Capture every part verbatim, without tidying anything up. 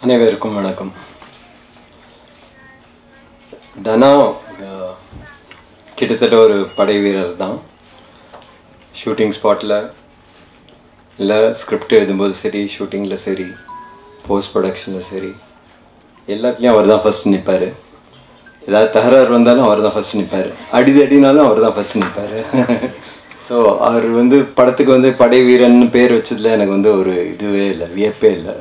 அனைவருக்கும் வணக்கம். தனா கிட்டத்தட்ட ஒரு படை வீரர் தான். ஷூட்டிங் ஸ்பாட்டில் இல்லை ஸ்கிரிப்ட் எழுதும்போது சரி, ஷூட்டிங்கில் சரி, போஸ்ட் ப்ரொடக்ஷனில் சரி, எல்லாத்துலேயும் அவர் தான் ஃபஸ்ட் நிற்பார். ஏதாவது தகராறு வந்தாலும் அவர் தான் ஃபஸ்ட் நிற்பார். அடிது அடினாலும் அவர் தான் ஃபஸ்ட் நிற்பார். ஸோ அவர் வந்து படத்துக்கு வந்து படை வீரன் பேர் வச்சதில் எனக்கு வந்து ஒரு இதுவே இல்லை, வியப்பே இல்லை.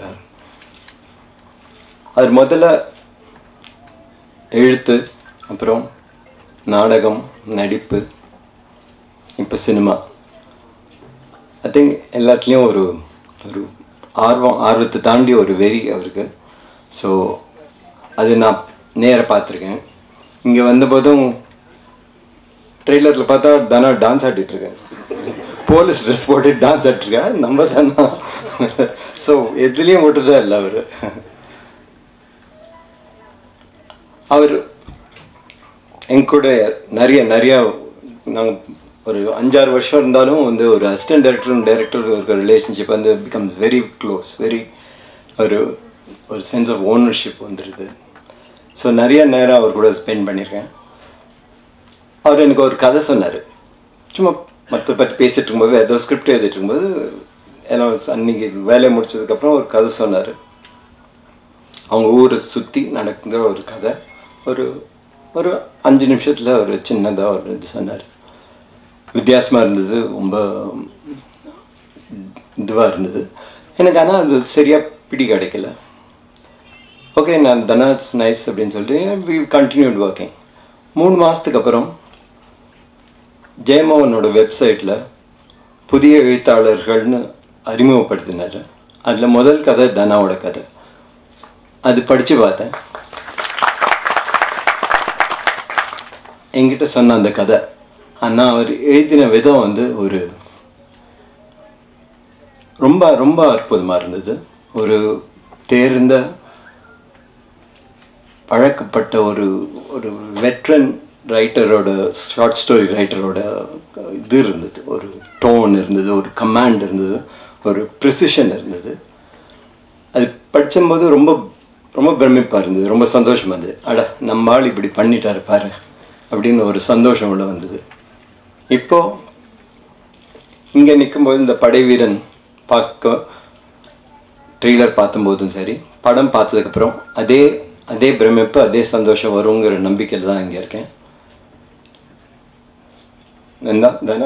அது முதல்ல எழுத்து, அப்புறம் நாடகம், நடிப்பு, இப்போ சினிமா. ஐ திங்க் எல்லாத்துலேயும் ஒரு ஒரு ஆர்வம் ஆர்வத்தை தாண்டி ஒரு வெறி அவருக்கு. ஸோ அது நான் நேராக பார்த்துருக்கேன். இங்கே வந்தபோதும் ட்ரெய்லரில் பார்த்தா தானா டான்ஸ் ஆடிட்டுருக்கேன். போலீஸ் ட்ரெஸ் போட்டு டான்ஸ் ஆடிட்டுருக்கேன். நம்ம தானா. ஸோ எதுலேயும் மட்டும்தான் இல்லை அவர். அவர் எங்கூட நிறைய நிறையா நாங்கள் ஒரு அஞ்சாறு வருஷம் இருந்தாலும் வந்து ஒரு அசிஸ்டன்ட் டைரக்டரும் டைரக்டர் ஒரு ரிலேஷன்ஷிப் வந்து பிகம்ஸ் வெரி க்ளோஸ், வெரி ஒரு ஒரு சென்ஸ் ஆஃப் ஓனர்ஷிப் வந்துடுது. ஸோ நிறைய நேரம் அவர் கூட ஸ்பெண்ட் பண்ணியிருக்கேன். அவர் எனக்கு ஒரு கதை சொன்னார். சும்மா மற்ற பற்றி பேசிகிட்டு இருக்கும்போது, ஏதோ ஸ்கிரிப்ட் எழுதிட்டு இருக்கும்போது, எல்லாம் அன்றைக்கி வேலையை முடிச்சதுக்கப்புறம் ஒரு கதை சொன்னார். அவங்க ஊரை சுற்றி நடக்குங்கிற ஒரு கதை. ஒரு ஒரு அஞ்சு நிமிஷத்தில் ஒரு சின்னதாக ஒரு இது சொன்னார். வித்தியாசமாக இருந்தது, ரொம்ப இதுவாக இருந்தது எனக்கு. ஆனால் அது சரியாக பிடி கிடைக்கல. ஓகே, நான் தனாட்ஸ் நைஸ் அப்படின்னு சொல்லிட்டு வி கண்டினியூட் ஒர்க்கிங். மூணு மாதத்துக்கு அப்புறம் ஜெயமோகனோட வெப்சைட்டில் புதிய எழுத்தாளர்கள்னு அறிமுகப்படுத்தினார். அதில் முதல் கதை தனாவோட கதை. அது படித்து பார்த்தேன். என்கிட்ட சொன்ன அந்த கதை, ஆனால் அவர் எழுதின விதம் வந்து ஒரு ரொம்ப ரொம்ப அற்புதமாக இருந்தது. ஒரு தேர்ந்த பழக்கப்பட்ட ஒரு ஒரு வெட்ரன் ரைட்டரோட, ஷார்ட் ஸ்டோரி ரைட்டரோட இது இருந்தது. ஒரு டோன் இருந்தது, ஒரு கமாண்ட் இருந்தது, ஒரு ப்ரிசிஷன் இருந்தது. அது படிக்கும்போது ரொம்ப ரொம்ப பிரமிப்பாக இருந்தது, ரொம்ப சந்தோஷமாக இருந்தது. அட, நம்ம ஆள் இப்படி பண்ணிட்டாரு பாரு அப்படின்னு ஒரு சந்தோஷம் உள்ள வந்தது. இப்போது இங்கே நிற்கும்போது இந்த படை வீரன் பார்க்க ட்ரெய்லர் பார்த்தும்போதும் சரி, படம் பார்த்ததுக்கப்புறம் அதே அதே பிரமிப்பு, அதே சந்தோஷம் வருங்கிற நம்பிக்கையில் தான் இங்கே இருக்கேன். நந்தா தானா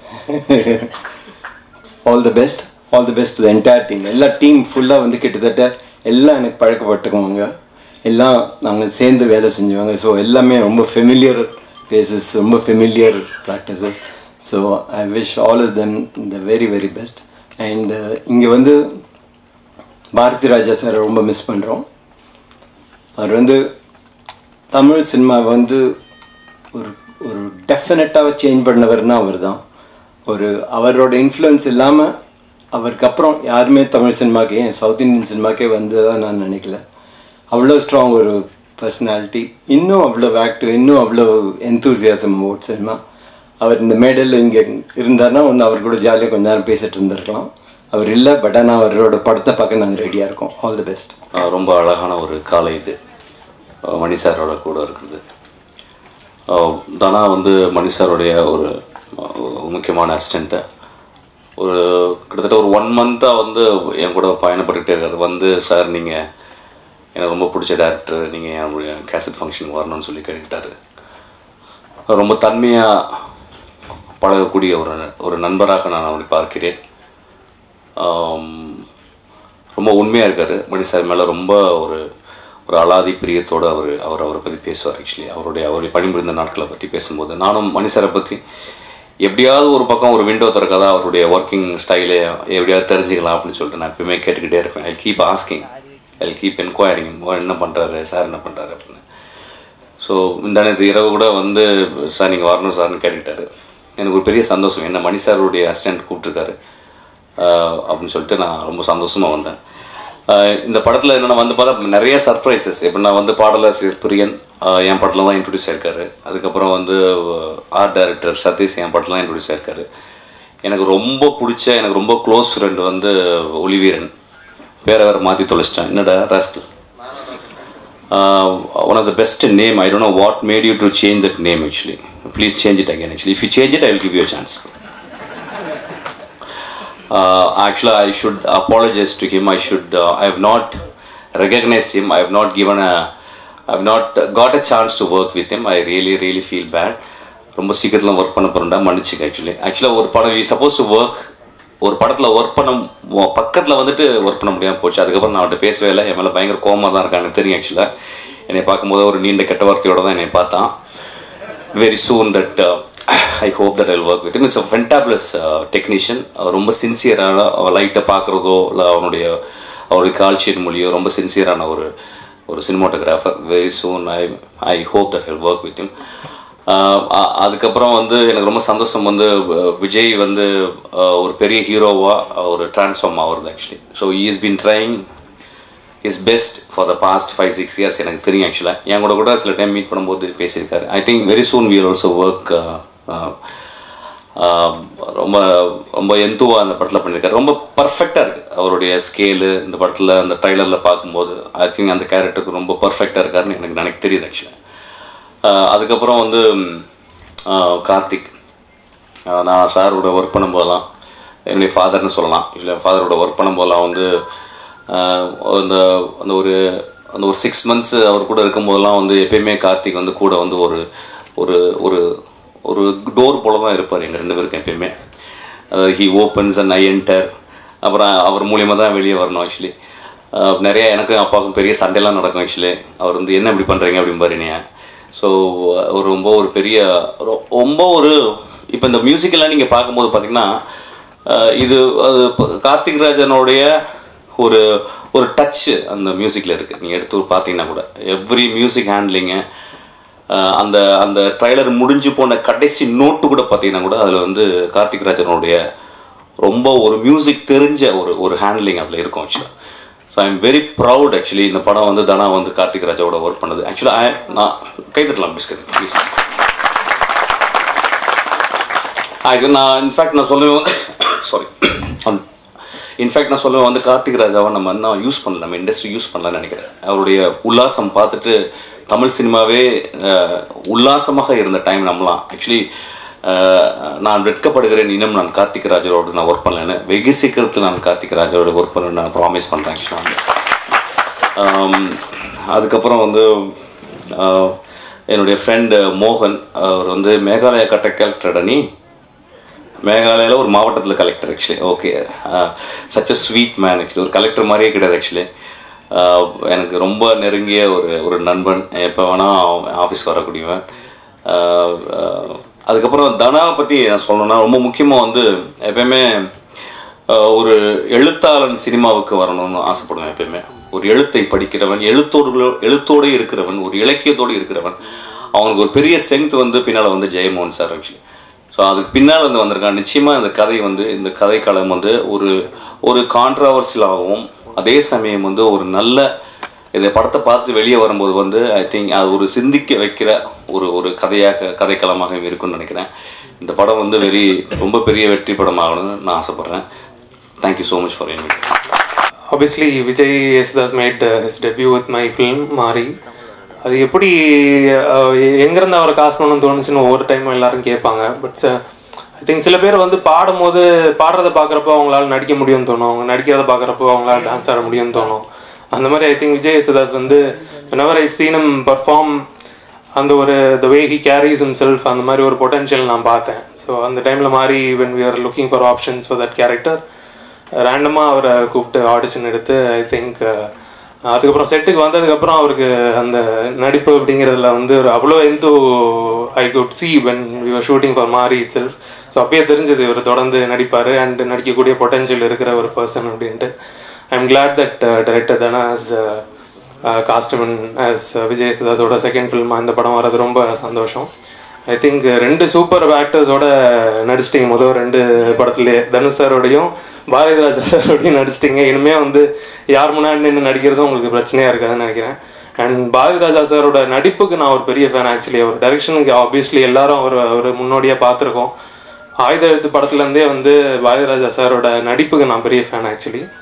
all the best, all the best to the entire team. எல்லா டீம் ஃபுல்லாக வந்து கிட்டத்தட்ட எல்லாம் எனக்கு பழக்கப்பட்டுக்குவாங்க. எல்லாம் நாங்கள் சேர்ந்து வேலை செஞ்சுவாங்க. ஸோ எல்லாமே ரொம்ப ஃபெமிலியர் ஃபேஸஸ், ரொம்ப familiar practices. So I wish all of them the very very best. And இங்கே வந்து பாரதி ராஜா சாரை ரொம்ப மிஸ் பண்ணுறோம். அவர் வந்து தமிழ் சினிமாவை வந்து ஒரு ஒரு டெஃபினட்டாக சேஞ்ச் பண்ணவர்னா அவர் தான். ஒரு அவரோட இன்ஃப்ளூயன்ஸ் இல்லாமல் அவருக்கு அப்புறம் யாருமே தமிழ் சினிமாக்கே, ஏன் சவுத் இந்தியன் சினிமாக்கே வந்ததாக நான் நினைக்கல. அவ்வளோ ஸ்ட்ராங் ஒரு பர்சனாலிட்டி, இன்னும் அவ்வளோ ஆக்டிவ், இன்னும் அவ்வளோ எந்தூசியாசம் ஓட் சினிமா. அவர் இந்த மேடலில் இங்கே இருந்தார்னா ஒன்று அவர் கூட ஜாலியாக கொஞ்ச நேரம் பேசிகிட்டு இருந்திருக்கலாம். அவர் இல்லை, பட் ஆனால் அவரோட படத்தை பார்க்க நாங்கள் ரெடியாக இருக்கோம். All the best. ரொம்ப அழகான ஒரு காலை இது மணி சாரோட கூட இருக்குது. தானா வந்து மணி சாரோடைய ஒரு முக்கியமான அசிஸ்டண்ட்டு. ஒரு கிட்டத்தட்ட ஒரு ஒன் மந்த்தாக வந்து என் கூட பயணப்பட்டுக்கிட்டே இருக்காரு. வந்து சார், நீங்கள் எனக்கு ரொம்ப பிடிச்ச டேரக்டர், நீங்கள் என்னுடைய கேசட் ஃபங்க்ஷனுக்கு வரணும்னு சொல்லி கேட்டுக்கிட்டாரு. ரொம்ப தன்மையாக பழகக்கூடிய ஒரு ஒரு நண்பராக நான் அவரை பார்க்கிறேன். ரொம்ப உண்மையாக இருக்கார். மணி சார் மேலே ரொம்ப ஒரு ஒரு அலாதி பிரியத்தோடு அவர் அவர் அவரை பற்றி பேசுவார். ஆக்சுவலி அவருடைய அவருடைய பணிபுரிந்த நாட்களை பற்றி பேசும்போது நானும் மணி சாரை பற்றி எப்படியாவது ஒரு பக்கம் ஒரு விண்டோ திறக்காதா அவருடைய ஒர்க்கிங் ஸ்டைலை எப்படியாவது தெரிஞ்சுக்கலாம் அப்படின்னு சொல்லிட்டு நான் எப்பயுமே கேட்டுக்கிட்டே இருப்பேன். I keep asking, I keep enquiring, என்ன பண்ணுறாரு சார், என்ன பண்ணுறாரு அப்படின்னு. ஸோ இந்த நேரத்து இரவு கூட வந்து சார் நீங்கள் வரணும் சார்னு கேட்டுக்கிட்டாரு. எனக்கு ஒரு பெரிய சந்தோஷம், என்ன மணி சாருடைய அசிஸ்டண்ட் கூப்பிட்ருக்காரு அப்படின்னு சொல்லிட்டு நான் ரொம்ப சந்தோஷமாக வந்தேன். இந்த படத்தில் என்னென்னா வந்து பார்த்தா நிறைய சர்ப்ரைசஸ். எப்படின்னா வந்து பாடலாசிரியர் பிரியன் என் படத்தில் தான் இன்ட்ரடியூஸ் ஆயிருக்காரு. அதுக்கப்புறம் வந்து ஆர்ட் டைரக்டர் சதீஷ் என் படத்தில் தான் இன்ட்ரடியூஸ் ஆயிருக்காரு. எனக்கு ரொம்ப பிடிச்ச, எனக்கு ரொம்ப க்ளோஸ் ஃப்ரெண்டு வந்து ஒளிவீரன். பேரை வேறு மாற்றி தொலைச்சிட்டேன். என்னடா rascal uh, one of the best name. I don't know what made you to change that name actually. Please change it again actually. If you change it, I will give you a chance. Uh, actually, I should apologize to him. I should. Uh, I have not recognized him. I have not given a. I have not got a chance to work with him. I really, really feel bad. ரொம்ப சீக்கிரத்தில் work பண்ண போகிறேன்டா மன்னிச்சுங்க. Actually ஆக்சுவலாக ஒரு படம் we suppose to work ஒரு படத்தில் work பண்ண பக்கத்தில் வந்துட்டு ஒர்க் பண்ண முடியாமல் போச்சு. அதுக்கப்புறம் நான் அவர்கிட்ட பேசவே இல்லை. என் மேலே பயங்கர கோமாக தான் இருக்காங்க தெரியும். ஆக்சுவலாக என்னை பார்க்கும்போது ஒரு நீண்ட கெட்ட வார்த்தையோடு தான் என்னை பார்த்தான். Very soon that I hope that I will work with it's a fantabulous technician. அவர் ரொம்ப சின்சியரான அவர் லைட்டை பார்க்குறதோ இல்லை அவனுடைய அவருடைய கால்ஷீட் மொழியோ ரொம்ப சின்சியரான ஒரு ஒரு cinematographer. Very soon I I hope that I will work with him. அதுக்கப்புறம் வந்து எனக்கு ரொம்ப சந்தோஷம் வந்து விஜய் வந்து ஒரு பெரிய ஹீரோவாக ஒரு ட்ரான்ஸ்ஃபார்ம் ஆகுறது actually. So he is been trying is best for the past five six years எனக்கு தெரியும். ஆக்சுவலாக என் கூட கூட சில டைம் மீட் பண்ணும்போது பேசியிருக்காரு. I think very soon we also work. ரொம்ப ரொம்ப எந்துவாக அந்த படத்தில் பண்ணியிருக்காரு. ரொம்ப பர்ஃபெக்டாக இருக்குது அவருடைய ஸ்கேலு. இந்த படத்தில் அந்த ட்ரைலரில் பார்க்கும்போது ஐ திங்க் அந்த கேரக்டருக்கு ரொம்ப பர்ஃபெக்டாக இருக்காருன்னு எனக்கு எனக்கு தெரியுது ஆக்சுவலாக. அதுக்கப்புறம் வந்து கார்த்திக், நான் சாரோட ஒர்க் பண்ணும்போதெல்லாம் என்னுடைய ஃபாதர்னு சொல்லலாம். இல்லை ஃபாதரோட ஒர்க் பண்ணும்போதெல்லாம் வந்து அந்த அந்த ஒரு அந்த ஒரு சிக்ஸ் மந்த்ஸ் அவர் கூட இருக்கும்போதெல்லாம் வந்து எப்பயுமே கார்த்திக் வந்து கூட வந்து ஒரு ஒரு ஒரு ஒரு டோர் போல தான் இருப்பார் எங்கள் ரெண்டு பேருக்கும் எப்பயுமே. He opens and I enter. அப்புறம் அவர் மூலியமாக தான் வெளியே வரணும். ஆக்சுவலி நிறையா எனக்கும் அப்பாவுக்கும் பெரிய சண்டைலாம் நடக்கும். ஆக்சுவலி அவர் வந்து என்ன இப்படி பண்ணுறீங்க அப்படிம்பாரு என்னையா. ஸோ ஒரு ரொம்ப ஒரு பெரிய ரொம்ப ஒரு இப்போ இந்த மியூசிக்கெல்லாம் நீங்கள் பார்க்கும்போது பார்த்தீங்கன்னா இது அது கார்த்திக் ராஜனுடைய ஒரு ஒரு டச்சு அந்த மியூசிக்கில் இருக்குது. நீங்கள் எடுத்து பார்த்தீங்கன்னா கூட எவ்ரி மியூசிக் ஹேண்ட்லிங்கு அந்த அந்த ட்ரைலர் முடிஞ்சு போன கடைசி நோட்டு கூட பார்த்தீங்கன்னா கூட அதில் வந்து கார்த்திக் ராஜனுடைய ரொம்ப ஒரு மியூசிக் தெரிஞ்ச ஒரு ஒரு ஹேண்ட்லிங் அதில் இருக்கும் ஆக்சுவலாக. So I am very proud actually. இந்த படம் வந்து தனா வந்து கார்த்திக் ராஜாவோட ஒர்க் பண்ணது. ஆக்சுவலாக நான் கைத்தட்டலாம் பிஸ்கட் ப்ளீஸ். ஆக்சுவலி நான் இன்ஃபேக்ட் நான் சொல்லுவேன் வந்து சாரி இன்ஃபேக்ட் நான் சொல்லுவேன் வந்து கார்த்திக் ராஜாவை நம்ம இன்னும் யூஸ் பண்ணல, நம்ம இண்டஸ்ட்ரி யூஸ் பண்ணலான்னு நினைக்கிறேன். அவருடைய உல்லாசம் பார்த்துட்டு தமிழ் சினிமாவே உல்லாசமாக இருந்த டைம் நம்மலாம். ஆக்சுவலி நான் வெட்கப்படுகிறேன் இன்னும் நான் கார்த்திக் ராஜரோடு நான் ஒர்க் பண்ணலன்னு. வெகு சீக்கிரத்தில் நான் கார்த்திக் ராஜரோட ஒர்க் பண்ண நான் ப்ராமிஸ் பண்ணுறேன் ஆக்சுவலாக. அதுக்கப்புறம் வந்து என்னுடைய ஃப்ரெண்டு மோகன், அவர் வந்து மேகாலயா கட்ட கலெக்டர் அணி மேகாலயாவில் ஒரு மாவட்டத்தில் collector actually. Okay, such a sweet man actually. ஒரு கலெக்டர் மாதிரியே கிடையாது ஆக்சுவலி. எனக்கு ரொம்ப நெருங்கிய ஒரு ஒரு நண்பன். எப்போ வேணால் ஆஃபீஸ் வரக்கூடியவன். அதுக்கப்புறம் தனாவை பற்றி நான் சொல்லணும்னா ரொம்ப முக்கியமாக வந்து எப்பயுமே ஒரு எழுத்தாளன் சினிமாவுக்கு வரணும்னு ஆசைப்படுவேன். எப்பயுமே ஒரு எழுத்தை படிக்கிறவன், எழுத்தோடு எழுத்தோடு இருக்கிறவன், ஒரு இலக்கியத்தோடு இருக்கிறவன், அவனுக்கு ஒரு பெரிய ஸ்ட்ரென்த் வந்து பின்னால் வந்து ஜெயமோகன் சார் ஆக்சுவலி. ஸோ அதுக்கு பின்னால் வந்து வந்திருக்கான். நிச்சயமாக இந்த கதை வந்து இந்த கதைக்களம் வந்து ஒரு ஒரு கான்ட்ராவர்சியலாகவும் அதே சமயம் வந்து ஒரு நல்ல இந்த படத்தை பார்த்துட்டு வெளியே வரும்போது வந்து ஐ திங்க் அது ஒரு சிந்திக்க வைக்கிற ஒரு ஒரு கதையாக கதைக்களமாக இருக்குன்னு நினைக்கிறேன். இந்த படம் வந்து வெரி ரொம்ப பெரிய வெற்றி படமாகணும்னு நான் ஆசைப்பட்றேன். Thank you so much for invite. Obviously Vijay Yesudas made uh, his debut with my film Maari. அது எப்படி எங்கேருந்து அவரை காசு பண்ணணும்னு தோணுச்சுன்னு ஒவ்வொரு டைமும் எல்லாரும் கேட்பாங்க. பட் ஐ திங்க் சில பேர் வந்து பாடும்போது பாடுறதை பார்க்குறப்போ அவங்களால நடிக்க முடியும்னு தோணும், அவங்க நடிக்கிறத பார்க்குறப்போ அவங்களால டான்ஸ் ஆட முடியும்னு தோணும். அந்த மாதிரி ஐ திங்க் விஜய் யேசுதாஸ் வந்து whenever I've seen him perform அந்த ஒரு the way he carries himself அந்த மாதிரி ஒரு பொட்டன்ஷியல் நான் பார்த்தேன். ஸோ அந்த டைமில் மாதிரி when we are looking for options for that character ரேண்டமாக அவரை கூப்பிட்டு ஆடிஷன் எடுத்து ஐ திங்க் அதுக்கப்புறம் செட்டுக்கு வந்ததுக்கப்புறம் அவருக்கு அந்த நடிப்பு அப்படிங்கிறதுல வந்து ஒரு அவ்வளோ எந்த I could see when we were shooting for Maari itself. So அப்பயே தெரிஞ்சது இவர் தொடர்ந்து நடிப்பார் அண்ட் நடிக்கக்கூடிய பொட்டன்ஷியல் இருக்கிற ஒரு பர்சன் அப்படின்ட்டு. ஐம் கிளாட் தட் டைரக்டர் தானே ஆஸ் காஸ்டமன் ஆஸ் விஜய் யேசுதாஸோட செகண்ட் ஃபில்மாக இந்த படம் வர்றது ரொம்ப சந்தோஷம். ஐ திங்க் ரெண்டு சூப்பர் ஆக்டர்ஸோட நடிச்சிட்டிங்க முதல் ரெண்டு படத்துலேயே. தனுஷ் சாரோடையும் பாரதி ராஜா சாரோடையும் நடிச்சிட்டிங்க. இனிமேல் வந்து யார் முன்னாடி நின்று நடிக்கிறதும் உங்களுக்கு பிரச்சனையாக இருக்காதுன்னு நினைக்கிறேன். அண்ட் பாரதி ராஜா சாரோட நடிப்புக்கு நான் ஒரு பெரிய ஃபேன் ஆக்சுவலி. அவர் டைரக்ஷனுக்கு ஆப்வியஸ்லி எல்லாரும் அவர் ஒரு முன்னோடியாக பார்த்துருக்கோம். ஆயுத எழுத்து படத்துலேருந்தே வந்து பாரதி ராஜா சாரோட நடிப்புக்கு நான் பெரிய fan actually.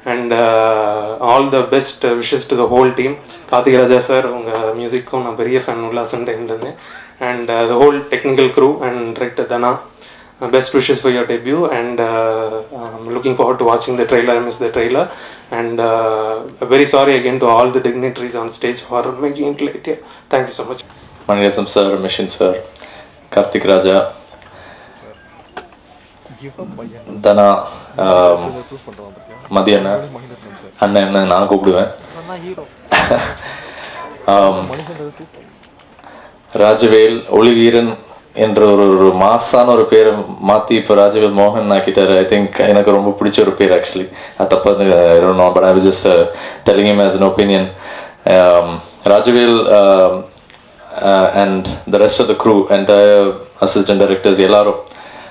And all the best wishes to the whole team. Karthik Raja sir, உங்கள் மியூசிக்கும் நான் பெரிய ஃபேன் உல்லாசன் டைம்லேருந்து. And the whole technical crew and director Dhana, best wishes for your debut, and uh, I'm looking forward to watching the trailer. I missed the trailer, and uh, very sorry again to all the dignitaries on stage for making it late. Yeah. Thank you so much. Manirathnam sir, Mission sir, Karthik Raja, Dana, um, Madhyana, Anna enna naan koopduven. um Rajavel, Oliveeran என்ற ஒரு ஒரு மாசான ஒரு பேரை மாற்றி இப்போ ராஜவேல் மோகன் ஆக்கிட்டார். I think எனக்கு ரொம்ப பிடிச்ச ஒரு பேர் ஆக்சுவலி. அது தப்பா no, but I was just telling him as an opinion. Rajavel and the rest of the crew and assistant directors எல்லாரும்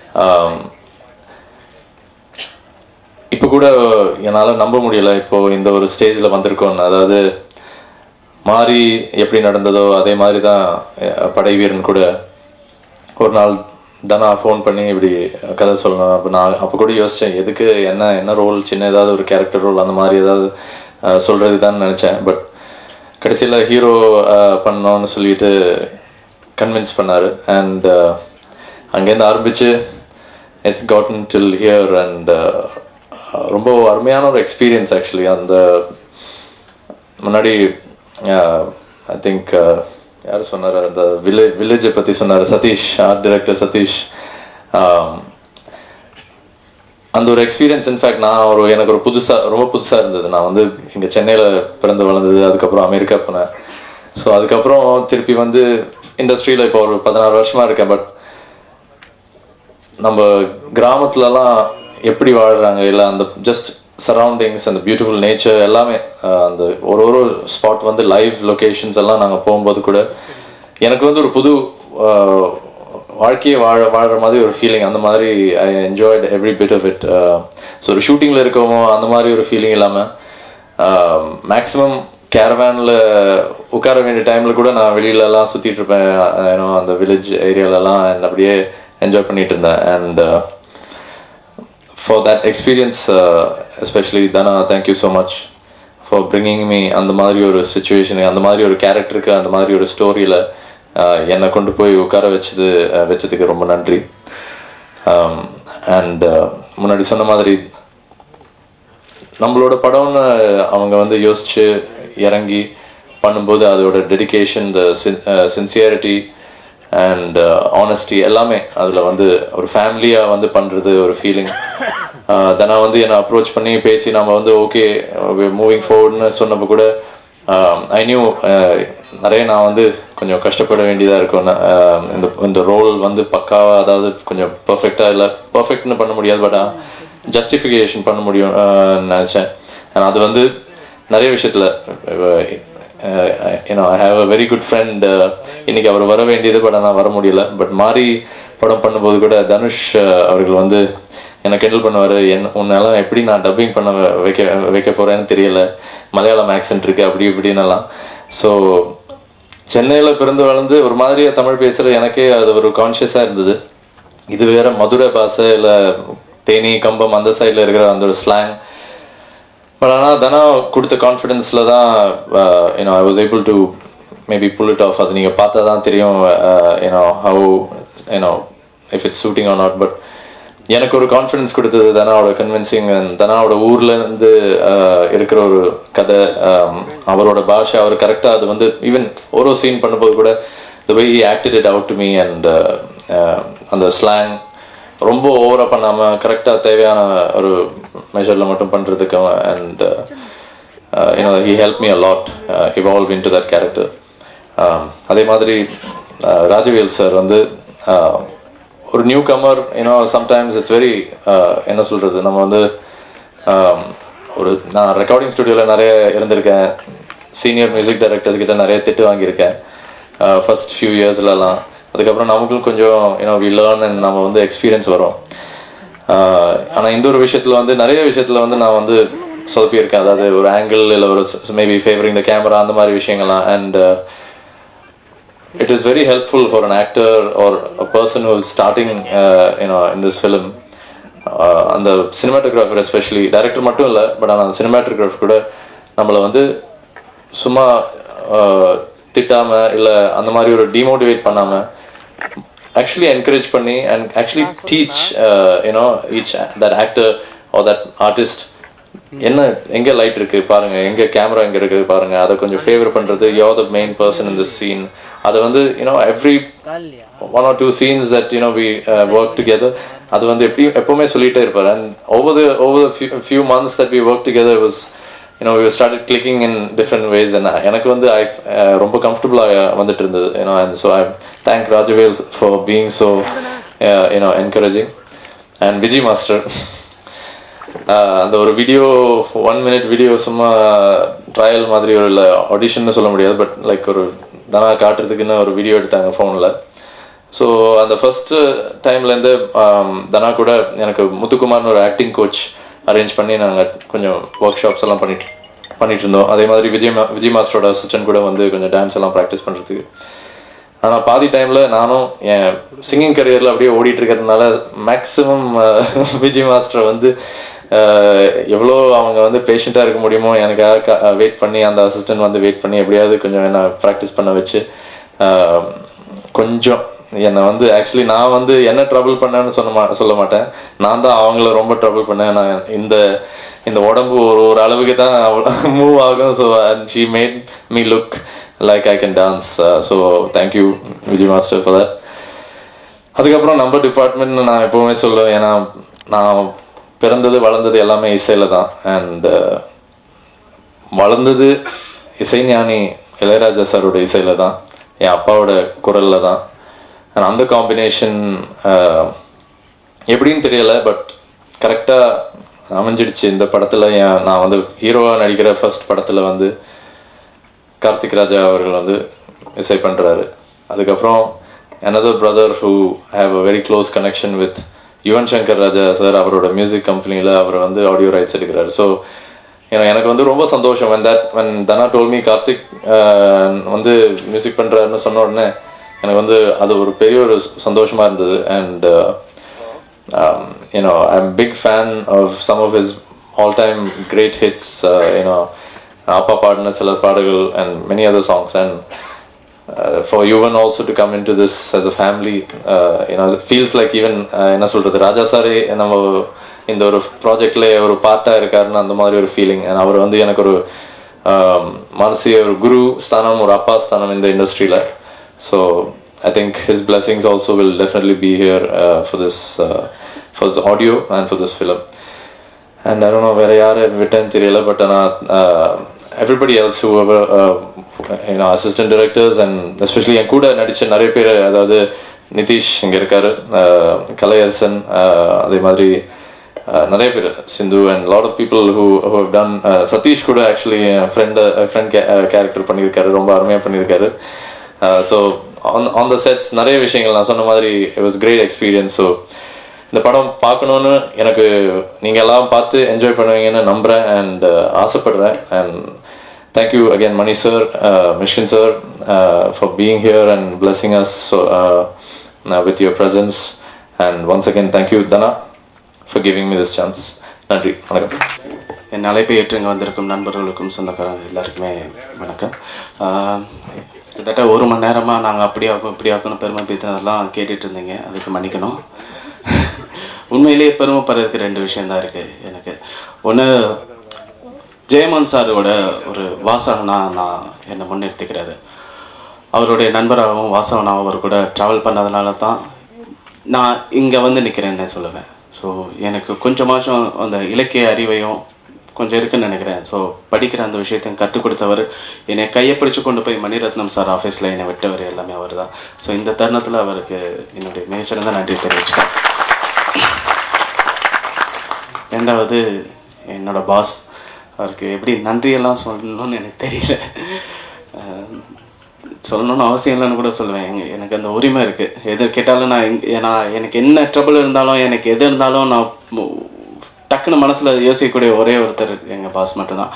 இப்போ கூட என்னால் நம்ப முடியலை இப்போ இந்த ஒரு ஸ்டேஜில் வந்திருக்கோன்னு. அதாவது மாறி எப்படி நடந்ததோ அதே மாதிரி தான் படை வீரன் கூட ஒரு நாள் தனா ஃபோன் பண்ணி இப்படி கதை சொல்லணும். அப்போ நான் அப்போ கூட யோசித்தேன், எதுக்கு என்ன என்ன ரோல், சின்ன ஏதாவது ஒரு கேரக்டர் ரோல் அந்த மாதிரி ஏதாவது சொல்கிறது தான் நினச்சேன். பட் கடைசியில் ஹீரோ பண்ணோன்னு சொல்லிட்டு கன்வின்ஸ் பண்ணார். அண்ட் அங்கேருந்து ஆரம்பித்து it's gotten till here. And ரொம்ப அருமையான ஒரு எக்ஸ்பீரியன்ஸ் ஆக்சுவலி. அந்த முன்னாடி ஐ திங்க் யார் சொன்னார், அந்த வில்லேஜ் வில்லேஜை பற்றி சொன்னார் சதீஷ், ஆர்ட் டைரக்டர் சதீஷ். அந்த ஒரு எக்ஸ்பீரியன்ஸ் இன்ஃபேக்ட் நான் ஒரு எனக்கு ஒரு புதுசாக ரொம்ப புதுசாக இருந்தது. நான் வந்து இங்கே சென்னையில் பிறந்து வளர்ந்தது, அதுக்கப்புறம் அமெரிக்கா போனேன். ஸோ அதுக்கப்புறம் திருப்பி வந்து இண்டஸ்ட்ரியில் இப்போ ஒரு பதினாறு வருஷமாக இருக்கேன். பட் நம்ம கிராமத்துலலாம் எப்படி வாழ்கிறாங்க, இல்லை அந்த ஜஸ்ட் சரௌண்டிங்ஸ், அந்த பியூட்டிஃபுல் நேச்சர் எல்லாமே, அந்த ஒரு ஒரு ஸ்பாட் வந்து லைவ் லொக்கேஷன்ஸ் எல்லாம் நாங்கள் போகும்போது கூட எனக்கு வந்து ஒரு புது வாழ்க்கையை வாழ வாழ்கிற மாதிரி ஒரு ஃபீலிங். அந்த மாதிரி I enjoyed every bit of it. So ஒரு ஷூட்டிங்கில் இருக்கவோ அந்த மாதிரி ஒரு ஃபீலிங் இல்லாமல் மேக்ஸிமம் கேரவேனில் உட்கார வேண்டிய டைமில் கூட நான் வெளியிலலாம் சுற்றிட்டு இருப்பேன். ஏன்னா அந்த வில்லேஜ் ஏரியாலலாம் அப்படியே என்ஜாய் பண்ணிகிட்டு இருந்தேன். And for that experience, uh, especially Dana, thank you so much for bringing me அந்த மாதிரி ஒரு சிச்சுவேஷன், அந்த மாதிரி ஒரு கேரக்டருக்கு, அந்த மாதிரி ஒரு ஸ்டோரியில் என்னை கொண்டு போய் உட்கார வச்சது வச்சதுக்கு ரொம்ப நன்றி. அண்ட் முன்னாடி சொன்ன மாதிரி நம்மளோட படம்னு அவங்க வந்து யோசிச்சு இறங்கி பண்ணும்போது அதோட dedication, the sincerity and honesty எல்லாமே அதில் வந்து ஒரு ஃபேமிலியாக வந்து பண்ணுறது ஒரு ஃபீலிங். தனா வந்து என்னை அப்ரோச் பண்ணி பேசி நம்ம வந்து ஓகே மூவிங் ஃபார்வர்ட்னு சொன்னப்போ கூட ஐ நியூ நிறைய நான் வந்து கொஞ்சம் கஷ்டப்பட வேண்டியதாக இருக்கும். இந்த இந்த ரோல் வந்து பக்காவாக, அதாவது கொஞ்சம் பர்ஃபெக்டாக இல்லை, பர்ஃபெக்ட்னு பண்ண முடியாது, பட் ஜஸ்டிஃபிகேஷன் பண்ண முடியும் நினச்சேன். ஆனால் அது வந்து நிறைய விஷயத்தில் you know I have a very good friend. இன்னைக்கு அவர் வர வேண்டியது, பட் ஆனால் வர முடியல. பட் மாறி படம் பண்ணும்போது கூட தனுஷ் அவர்கள் வந்து என்னை கிண்டல் பண்ணுவார், என் உன்னெல்லாம் எப்படி நான் டப்பிங் பண்ண வைக்க வைக்க போகிறேன்னு தெரியல, மலையாளம் ஆக்சென்ட் இருக்குது அப்படி இப்படின்னெல்லாம். ஸோ சென்னையில் பிறந்து வளர்ந்து ஒரு மாதிரியாக தமிழ் பேசுகிற எனக்கே அது ஒரு கான்ஷியஸாக இருந்தது. இது வேறு மதுரை பாஷை, இல்லை தேனி கம்பம் அந்த சைடில் இருக்கிற அந்த ஒரு ஸ்லாங். பட் ஆனால் தனா கொடுத்த கான்ஃபிடென்ஸில் தான் you know I was able to maybe pull it off. அது நீங்கள் பார்த்தா தான் தெரியும் you know how you know if it's shooting or not. But எனக்கு ஒரு கான்ஃபிடென்ஸ் கொடுத்தது தனாவோட கன்வின்சிங். அண்ட் தனாவோட ஊர்லேருந்து இருக்கிற ஒரு கதை, அவரோட பாஷை, அவர் கரெக்டாக அது வந்து ஈவன் ஒரு சீன் பண்ணும்போது கூட the way he acted it out to me. And அந்த ஸ்லாங் ரொம்ப ஓவராக பண்ணாமல் கரெக்டாக தேவையான ஒரு மெஷரில் மட்டும் பண்ணுறதுக்கு. And you know he help me a lot evolve into that character. அதே மாதிரி ராஜவேல் சார் வந்து ஒரு newcomer. You know sometimes it's very என்ன சொல்கிறது, நம்ம வந்து ஒரு நான் ரெக்கார்டிங் ஸ்டுடியோவில் நிறைய இருந்திருக்கேன், சீனியர் மியூசிக் டைரக்டர்ஸ் கிட்ட நிறைய திட்டு வாங்கியிருக்கேன் ஃபர்ஸ்ட் ஃபியூ இயர்ஸ்லலாம். அதுக்கப்புறம் நமக்கும் கொஞ்சம் யூனோ வி லேர்ன் அண்ட் நம்ம வந்து எக்ஸ்பீரியன்ஸ் வரும். ஆனால் இந்த ஒரு விஷயத்தில் வந்து நிறைய விஷயத்தில் வந்து நான் வந்து சொதப்பியிருக்கேன். அதாவது ஒரு ஆங்கிள் இல்லை ஒரு மேபி ஃபேவரிங் த கேமரா அந்த மாதிரி விஷயங்கள்லாம். And it is very helpful for an actor or a person who is starting uh, you know in this film. அந்த சினிமாட்டோகிராஃபர் எஸ்பெஷலி டைரக்டர் மட்டும் இல்லை, பட் ஆனால் அந்த சினிமாட்டோகிராஃபர் கூட நம்மளை வந்து சும்மா திட்டாமல் இல்லை அந்த மாதிரி ஒரு டிமோட்டிவேட் பண்ணாமல் ஆக்சுவலி என்கரேஜ் பண்ணி and actually teach you know each that actor or that artist என்ன எங்கே லைட் இருக்குது பாருங்கள், எங்கே கேமரா எங்கே இருக்குது பாருங்கள், அதை கொஞ்சம் ஃபேவர் பண்ணுறது. You are the main person in the scene. அதை வந்து you know every one or two scenes that you know we work together அது வந்து எப்படி எப்போவுமே சொல்லிகிட்டே இருப்பார். And over the over the few months that we work together was you know we started clicking in different ways. And எனக்கு வந்து I ரொம்ப கம்ஃபர்டபுளாக வந்துட்டு இருந்தது you know. And so I thank Rajavel for being so you know encouraging. And Vijay master அந்த ஒரு video one minute video சும்மா trial மாதிரி ஒரு இல்லை ஆடிஷன்னு சொல்ல முடியாது, பட் லைக் ஒரு தனா காட்டுறதுக்குன்னு ஒரு வீடியோ எடுத்தாங்க ஃபோனில். ஸோ அந்த ஃபஸ்ட்டு டைம்லேருந்து தனா கூட எனக்கு முத்துக்குமார்னு ஒரு ஆக்டிங் கோச் அரேஞ்ச் பண்ணி நாங்கள் கொஞ்சம் ஒர்க் ஷாப்ஸ் எல்லாம் பண்ணிட்டு பண்ணிட்டு இருந்தோம். அதே மாதிரி விஜய் மா விஜய் மாஸ்டரோட அசிஸ்டன்ட் கூட வந்து கொஞ்சம் டான்ஸ் எல்லாம் ப்ராக்டிஸ் பண்ணுறதுக்கு. ஆனால் பாதி டைமில் நானும் என் சிங்கிங் கரியரில் அப்படியே ஓடிட்டு இருக்கிறதுனால மேக்ஸிமம் விஜய் மாஸ்டரை வந்து எவ்வளோ அவங்க வந்து பேஷண்ட்டாக இருக்க முடியுமோ எனக்காக வெயிட் பண்ணி அந்த அசிஸ்டன்ட் வந்து வெயிட் பண்ணி எப்படியாவது கொஞ்சம் என்னை ப்ராக்டிஸ் பண்ண வச்சு கொஞ்சம் என்னை வந்து ஆக்சுவலி நான் வந்து என்ன ட்ரபிள் பண்ணேன்னு சொல்ல மா சொல்ல மாட்டேன் நான் தான் அவங்கள ரொம்ப ட்ரபிள் பண்ணேன். நான் இந்த இந்த உடம்பு ஒரு ஒரு அளவுக்கு தான் மூவ் ஆகும். So she made me look like I can dance. So thank you Vijay master for that. அதுக்கப்புறம் நம்ம டிபார்ட்மெண்ட் நான் எப்போவுமே சொல்லுவேன், ஏன்னா நான் பிறந்தது வளர்ந்தது எல்லாமே இசையில் தான். அண்ட் வளர்ந்தது இசைஞானி இளையராஜா சாரோட இசையில் தான், என் அப்பாவோட குரலில் தான். அண்ட் அந்த காம்பினேஷன் எப்படின்னு தெரியலை, பட் கரெக்டாக அமைஞ்சிடுச்சு இந்த படத்தில். என் நான் வந்து ஹீரோவாக நடிக்கிற ஃபர்ஸ்ட் படத்தில் வந்து கார்த்திக் ராஜா அவர்கள் வந்து இசை பண்ணுறாரு. அதுக்கப்புறம் another brother who I have a very close connection with, Yuvan Shankar Raja sir, அவரோட மியூசிக் கம்பெனியில் அவர் வந்து ஆடியோ ரைட்ஸ் எடுக்கிறார். ஸோ ஏன்னா எனக்கு வந்து ரொம்ப சந்தோஷம் when that when Dhana told me Karthik வந்து மியூசிக் பண்ணுறாருன்னு சொன்ன உடனே எனக்கு வந்து அது ஒரு பெரிய ஒரு சந்தோஷமாக இருந்தது. And you know I am big fan of some of his all time great hits, you know அப்பா பாடின சில பாடல்கள் and many other songs. And Uh, for Yuvan also to come into this as a family, uh, you know, it feels like even என்ன சொல்கிறது ராஜா சாரே நம்ம இந்த ஒரு ப்ராஜெக்டில் ஒரு பார்ட்டாக இருக்காருன்னு அந்த மாதிரி ஒரு ஃபீலிங். அண்ட் அவர் வந்து எனக்கு ஒரு மானசிய ஒரு குரு ஸ்தானம், ஒரு அப்பா ஸ்தானம் இந்த இண்டஸ்ட்ரியில். So I think his blessings also will definitely be here for this for this audio and for this film. And I don't know வேறு யார் விட்டேன்னு தெரியல, பட் ஆனால் everybody else whoever uh, you know assistant directors and especially என் கூட நடிச்ச நிறைய பேர், அதாவது நிதிஷ் இங்கே இருக்காரு, கலையரசன், அதே மாதிரி நிறைய பேர் சிந்து and lot of people who who have done, Satish கூட ஆக்சுவலி ஃப்ரெண்ட் ஃப்ரெண்ட் கேரக்டர் பண்ணியிருக்காரு, ரொம்ப அருமையாக பண்ணியிருக்காரு. So on on the sets நிறைய விஷயங்கள் நான் சொன்ன மாதிரி it was great experience. ஸோ இந்த படம் பார்க்கணுன்னு எனக்கு நீங்கள் எல்லாம் பார்த்து என்ஜாய் பண்ணுவீங்கன்னு நம்புகிறேன் அண்ட் ஆசைப்படுறேன். And thank you again Mani sir, Mysskin sir, for being here and blessing us with your presence. And once again thank you Dhana for giving me this chance. நன்றி, வணக்கம். என் அழைப்பை ஏற்று இங்கே வந்திருக்கும் நண்பர்களுக்கும் சொந்தக்காரங்க எல்லாருக்குமே வணக்கம். கிட்டத்தட்ட ஒரு மணி நேரமாக நாங்கள் அப்படி ஆக்கும் இப்படி ஆக்கணும் பெருமை பேசினதெல்லாம் கேட்டுட்டு இருந்தீங்க, அதுக்கு மன்னிக்கணும். உண்மையிலேயே பெருமைப்படுறதுக்கு ரெண்டு விஷயந்தான் இருக்குது எனக்கு. ஒன்று, ஜெயமோகன் சாரோட ஒரு வாசகனாக நான் என்னை முன்னிறுத்திக்கிறது. அவருடைய நண்பராகவும் வாசகனாகவும் அவர் கூட ட்ராவல் பண்ணதுனால தான் நான் இங்கே வந்து நிற்கிறேன்னு சொல்லுவேன். ஸோ எனக்கு கொஞ்சமாச்சும் அந்த இலக்கிய அறிவையும் கொஞ்சம் இருக்குன்னு நினைக்கிறேன். ஸோ படிக்கிற அந்த விஷயத்தையும் கற்றுக் கொடுத்தவர், என்னை கையை பிடிச்சி கொண்டு போய் மணிரத்னம் சார் ஆஃபீஸில் என்னை விட்டவர் எல்லாமே அவர் தான். ஸோ இந்த தருணத்தில் அவருக்கு என்னுடைய மிகச்சிறந்த நன்றி தெரிவிச்சுக்கிறேன். ரெண்டாவது, என்னோட பாஸ், அவருக்கு எப்படி நன்றியெல்லாம் சொல்லணும்னு எனக்கு தெரியல, சொல்லணும்னு அவசியம் இல்லைன்னு கூட சொல்லுவேன். எங்க எனக்கு அந்த உரிமை இருக்குது. எது கேட்டாலும் நான் ஏன்னா எனக்கு என்ன ட்ரபிள் இருந்தாலும் எனக்கு எது இருந்தாலும் நான் டக்குன்னு மனசில் யோசிக்கக்கூடிய ஒரே ஒருத்தர் எங்கள் பாஸ் மட்டும்தான்.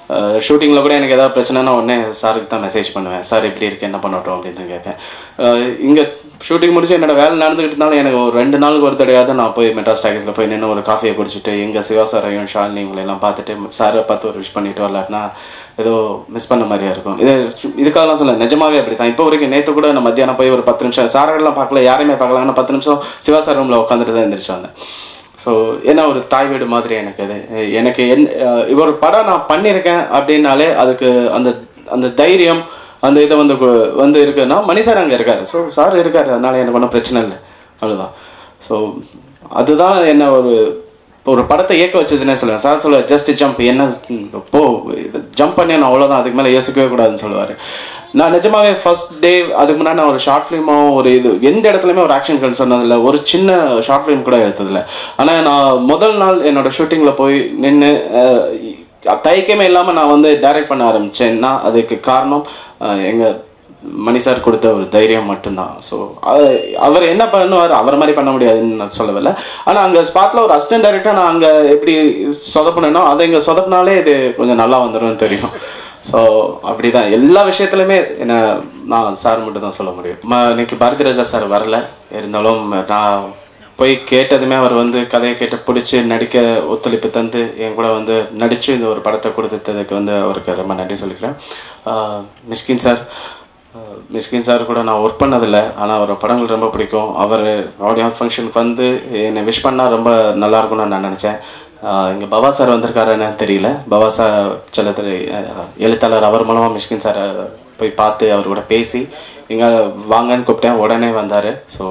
ஷூட்டிங்கில் கூட எனக்கு ஏதாவது பிரச்சனைனா உடனே சாருக்கு தான் மெசேஜ் பண்ணுவேன், சார் எப்படி இருக்கு என்ன பண்ணட்டும் அப்படின்னு தான் கேட்பேன். இங்கே ஷூட்டிங் முடிச்சு என்னோடய வேலை நடந்துக்கிட்டு இருந்தாலும் எனக்கு ஒரு ரெண்டு நாளுக்கு ஒரு தடையாவது நான் போய் மெட்ராஸ் டாக்கீஸில் போய் நின்று ஒரு காஃபியை குடிச்சிட்டு எங்கள் சிவா சாரையும் ஷாலினி இவங்களெல்லாம் பார்த்துட்டு சாரை பார்த்து ஒரு விஷ் பண்ணிட்டு வரலான்னா ஏதோ மிஸ் பண்ண மாதிரியா இருக்கும். இது இதுக்காகலாம் சொல்ல நிஜமாவே அப்படி தான். இப்போ வரைக்கும் நேற்று கூட நான் மத்தியானம் போய் ஒரு பத்து நிமிஷம் சாரெல்லாம் பார்க்கல, யாரையுமே பார்க்கல, ஆனால் பத்து நிமிஷம் சிவா சார் ரூமில் உட்காந்துட்டு தான் எழுந்திரிச்சு வந்தேன். ஸோ ஏன்னா ஒரு தாய் வீடு மாதிரி எனக்கு அது. எனக்கு என் ஒரு படம் நான் பண்ணியிருக்கேன் அப்படின்னாலே அதுக்கு அந்த அந்த தைரியம் அந்த இதை வந்து வந்து இருக்குன்னா மணி சார் அங்கே இருக்கார். ஸோ சார் இருக்கார், அதனால எனக்கு ஒன்றும் பிரச்சனை இல்லை, அவ்வளோதான். ஸோ அதுதான் என்ன ஒரு ஒரு படத்தை இயக்க வச்சுச்சுன்னே சொல்லுவேன். சார் சொல்லுவார் ஜஸ்ட் ஜம்ப், என்ன போ ஜம்ப் பண்ணி நான் அவ்வளோதான், அதுக்கு மேலே யோசிக்கவே கூடாதுன்னு சொல்லுவார். நான் நிஜமாவே ஃபர்ஸ்ட் டே அதுக்கு முன்னாடி நான் ஒரு ஷார்ட் ஃபிலிமோ ஒரு இது எந்த இடத்துலையுமே ஒரு ஆக்ஷன் கன் சொன்னதில்லை, ஒரு சின்ன ஷார்ட் ஃபிலிம் கூட எடுத்ததில்லை. ஆனால் நான் முதல் நாள் என்னோட ஷூட்டிங்கில் போய் நின்று தயக்கமே இல்லாமல் நான் வந்து டைரக்ட் பண்ண ஆரம்பித்தேன்னா அதுக்கு காரணம் எங்கள் மணி சார் கொடுத்த ஒரு தைரியம் மட்டும்தான். ஸோ அவர் என்ன பண்ணுவார், அவர் மாதிரி பண்ண முடியாதுன்னு நான் சொல்லவில்லை. ஆனால் அங்கே ஸ்பாட்டில் ஒரு அசிஸ்டன்ட் டைரக்டராக நான் அங்கே எப்படி சொதப்பினோ அதை இங்கே சொதப்பினாலே இது கொஞ்சம் நல்லா வந்துடும் தெரியும். ஸோ அப்படி தான் எல்லா விஷயத்துலையுமே என்ன நான் சார் மட்டும் தான் சொல்ல முடியும். ம இன்னைக்கு பாரதி ராஜா சார் வரல, இருந்தாலும் நான் போய் கேட்டதுமே அவர் வந்து கதையை கேட்டு பிடிச்சி நடிக்க ஒத்துழைப்பு தந்து என் கூட வந்து நடித்து இந்த ஒரு படத்தை கொடுத்ததுக்கு வந்து அவருக்கு ரொம்ப நன்றி சொல்லிக்கிறேன். மிஸ்கின் சார் மிஸ்கின் சார் கூட நான் ஒர்க் பண்ணதில்லை, ஆனால் அவரோட படங்கள் ரொம்ப பிடிக்கும். அவர் ஆடியோ ஃபங்க்ஷனுக்கு வந்து என்னை விஷ் பண்ணால் ரொம்ப நல்லாயிருக்கும்னு நான் நினச்சேன். இங்கே பவா சார் வந்திருக்காருன்னு தெரியல, பவா சார் சில எழுத்தாளர் அவர் மூலமாக மிஷ்கின் சாரை போய் பார்த்து அவர் கூட பேசி இங்கே வாங்கன்னு கூப்பிட்டேன், உடனே வந்தார். ஸோ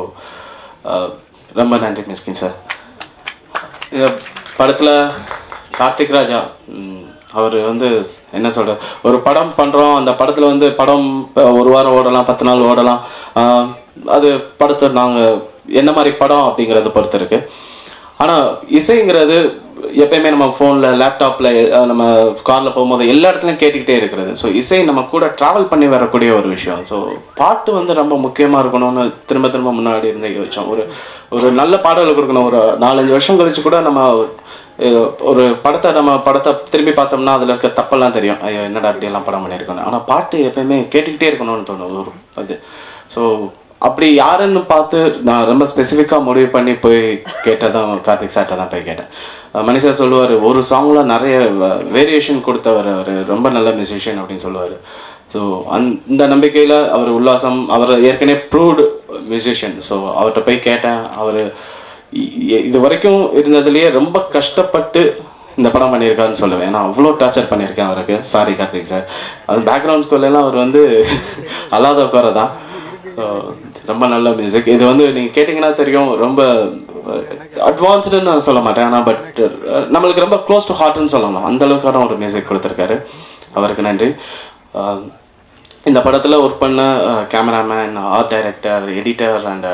ரொம்ப நன்றி மிஷ்கின் சார். இந்த படத்தில் கார்த்திக் ராஜா அவர் வந்து என்ன சொல்கிற ஒரு படம் பண்ணுறோம், அந்த படத்தில் வந்து படம் ஒரு வாரம் ஓடலாம், பத்து நாள் ஓடலாம், அது படத்தை நாங்கள் என்ன மாதிரி படம் அப்படிங்கிறத பொறுத்து இருக்குது. ஆனால் இசைங்கிறது எப்பயுமே நம்ம ஃபோனில் லேப்டாப்பில் நம்ம காரில் போகும்போது எல்லா இடத்துலையும் கேட்டுக்கிட்டே இருக்கிறது. ஸோ இசை நம்ம கூட ட்ராவல் பண்ணி வரக்கூடிய ஒரு விஷயம். ஸோ பாட்டு வந்து ரொம்ப முக்கியமாக இருக்கணும்னு திரும்ப திரும்ப முன்னாடி இருந்தே யோசிச்சோம். ஒரு ஒரு நல்ல பாடல்கள் கொடுக்கணும். ஒரு நாலஞ்சு வருஷம் கழிச்சு கூட நம்ம ஒரு படத்தை நம்ம படத்தை திரும்பி பார்த்தோம்னா அதில் இருக்க தப்பெல்லாம் தெரியும், ஐயோ என்னடா அப்படியெல்லாம் படம் பண்ணியிருக்கணும். ஆனால் பாட்டு எப்பயுமே கேட்டுக்கிட்டே இருக்கணும்னு தோணும் ஒரு அது. ஸோ அப்படி யாருன்னு பார்த்து நான் ரொம்ப ஸ்பெசிஃபிக்காக முடிவு பண்ணி போய் கேட்டதான் கார்த்திக் சார்ட்ட தான் போய் கேட்டேன். மணி சார் சொல்லுவார் ஒரு சாங்கில் நிறைய வேரியேஷன் கொடுத்தவர், அவர் ரொம்ப நல்ல மியூசிஷியன் அப்படின்னு சொல்லுவார். ஸோ அந் இந்த நம்பிக்கையில் அவர் உல்லாசம், அவர் ஏற்கனவே ப்ரூவ்டு மியூசிஷியன். ஸோ அவர்கிட்ட போய் கேட்டேன். அவர் இது வரைக்கும் இருந்ததுலேயே ரொம்ப கஷ்டப்பட்டு இந்த படம் பண்ணியிருக்காருன்னு சொல்லுவேன். ஏன்னா அவ்வளோ டார்ச்சர் பண்ணியிருக்கேன் அவருக்கு. Sorry Karthik sir. அது பேக்ரவுண்ட் ஸ்கோர்லாம் அவர் வந்து அல்லாத உட்கார தான். ரொம்ப நல்ல மியூசிக். இது வந்து நீங்கள் கேட்டிங்கன்னா தெரியும், ரொம்ப அட்வான்ஸ்டுன்னு நான் சொல்ல மாட்டேன், ஆனால் பட் நம்மளுக்கு ரொம்ப க்ளோஸ் டு ஹார்ட்னு சொல்லலாம், அந்தளவுக்கான ஒரு மியூசிக் கொடுத்துருக்காரு. அவருக்கு நன்றி. இந்த படத்தில் ஒர்க் பண்ண cameraman, art director, editor and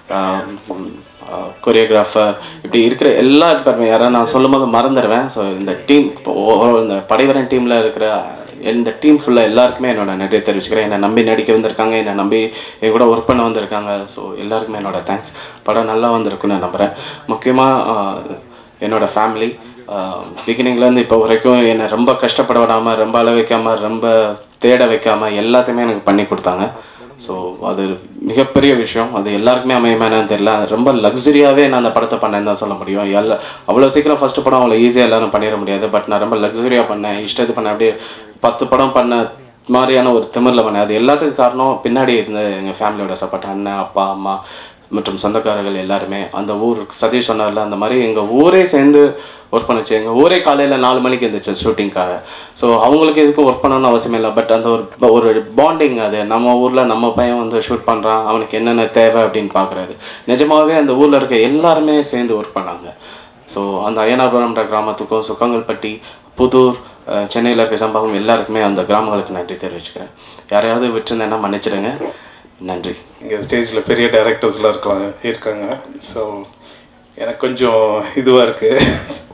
choreographer இப்படி இருக்கிற எல்லா டிபார்ட்மெண்ட் யாராவது நான் சொல்லும் போது மறந்துடுவேன். ஸோ இந்த டீம் இந்த படைவரன் டீமில் இருக்கிற இந்த டீம் ஃபுல்லாக எல்லாருக்குமே என்னோட நன்றியை தெரிவிச்சுக்கிறேன். என்னை நம்பி நடிக்க வந்திருக்காங்க, என்னை நம்பி என் கூட ஒர்க் பண்ண வந்திருக்காங்க. ஸோ எல்லாருக்குமே என்னோட தேங்க்ஸ். படம் நல்லா வந்திருக்குன்னு நான் நம்புகிறேன். முக்கியமாக என்னோட ஃபேமிலி பிகினிங்லேருந்து இப்போ வரைக்கும் என்னை ரொம்ப கஷ்டப்பட விடாமல், ரொம்ப அள வைக்காமல், ரொம்ப தேட வைக்காமல் எல்லாத்தையுமே எனக்கு பண்ணி கொடுத்தாங்க. ஸோ அது மிகப்பெரிய விஷயம். அது எல்லாருக்குமே அமையுமானு தெரியல. ரொம்ப லக்ஸரியாகவே நான் அந்த படத்தை பண்ணேன்னு தான் சொல்ல முடியும். எல்லா அவ்வளோ சீக்கிரம் ஃபஸ்ட்டு படம் அவ்வளோ ஈஸியாக எல்லோரும் பண்ணிட முடியாது. பட் நான் ரொம்ப லக்ஸரியாக பண்ணேன், இஷ்டத்து பண்ணேன். அப்படியே பத்து படம் பண்ண மாதிரியான ஒரு திமிரில் பண்ணேன். அது எல்லாத்துக்கும் காரணம் பின்னாடி இருந்த எங்கள் ஃபேமிலியோட சப்போர்ட். அண்ணன், அப்பா, அம்மா மற்றும் சொந்தக்காரர்கள் எல்லாருமே. அந்த ஊர் சதீஷ் சொன்னார்ல, அந்த மாதிரி எங்கள் ஊரே சேர்ந்து ஒர்க் பண்ணிச்சு. எங்கள் ஊரே காலையில் நாலு மணிக்கு இருந்துச்சு ஷூட்டிங்காக. ஸோ அவங்களுக்கு எதுக்கும் ஒர்க் பண்ணணும்னு அவசியம் இல்லை. பட் அந்த ஒரு ஒரு பாண்டிங், அது நம்ம ஊரில் நம்ம பையன் வந்து ஷூட் பண்ணுறான், அவனுக்கு என்னென்ன தேவை அப்படின்னு பார்க்குறது. நிஜமாகவே அந்த ஊரில் இருக்க எல்லாருமே சேர்ந்து ஒர்க் பண்ணாங்க. ஸோ அந்த அய்யனாபுரம்ன்ற கிராமத்துக்கும், சுக்கங்கல்பட்டி, புதூர், சென்னையில் இருக்க சம்பவம் எல்லாருக்குமே அந்த கிராமங்களுக்கு நன்றி தெரிவிச்சுக்கிறேன். யாரையாவது விட்டுருந்தேன்னா மன்னிச்சிடுங்க. நன்றி. இங்கே ஸ்டேஜில் பெரிய டைரக்டர்ஸ்லாம் இருக்காங்க இருக்காங்க ஸோ எனக்கு கொஞ்சம் இதுவாக இருக்குது.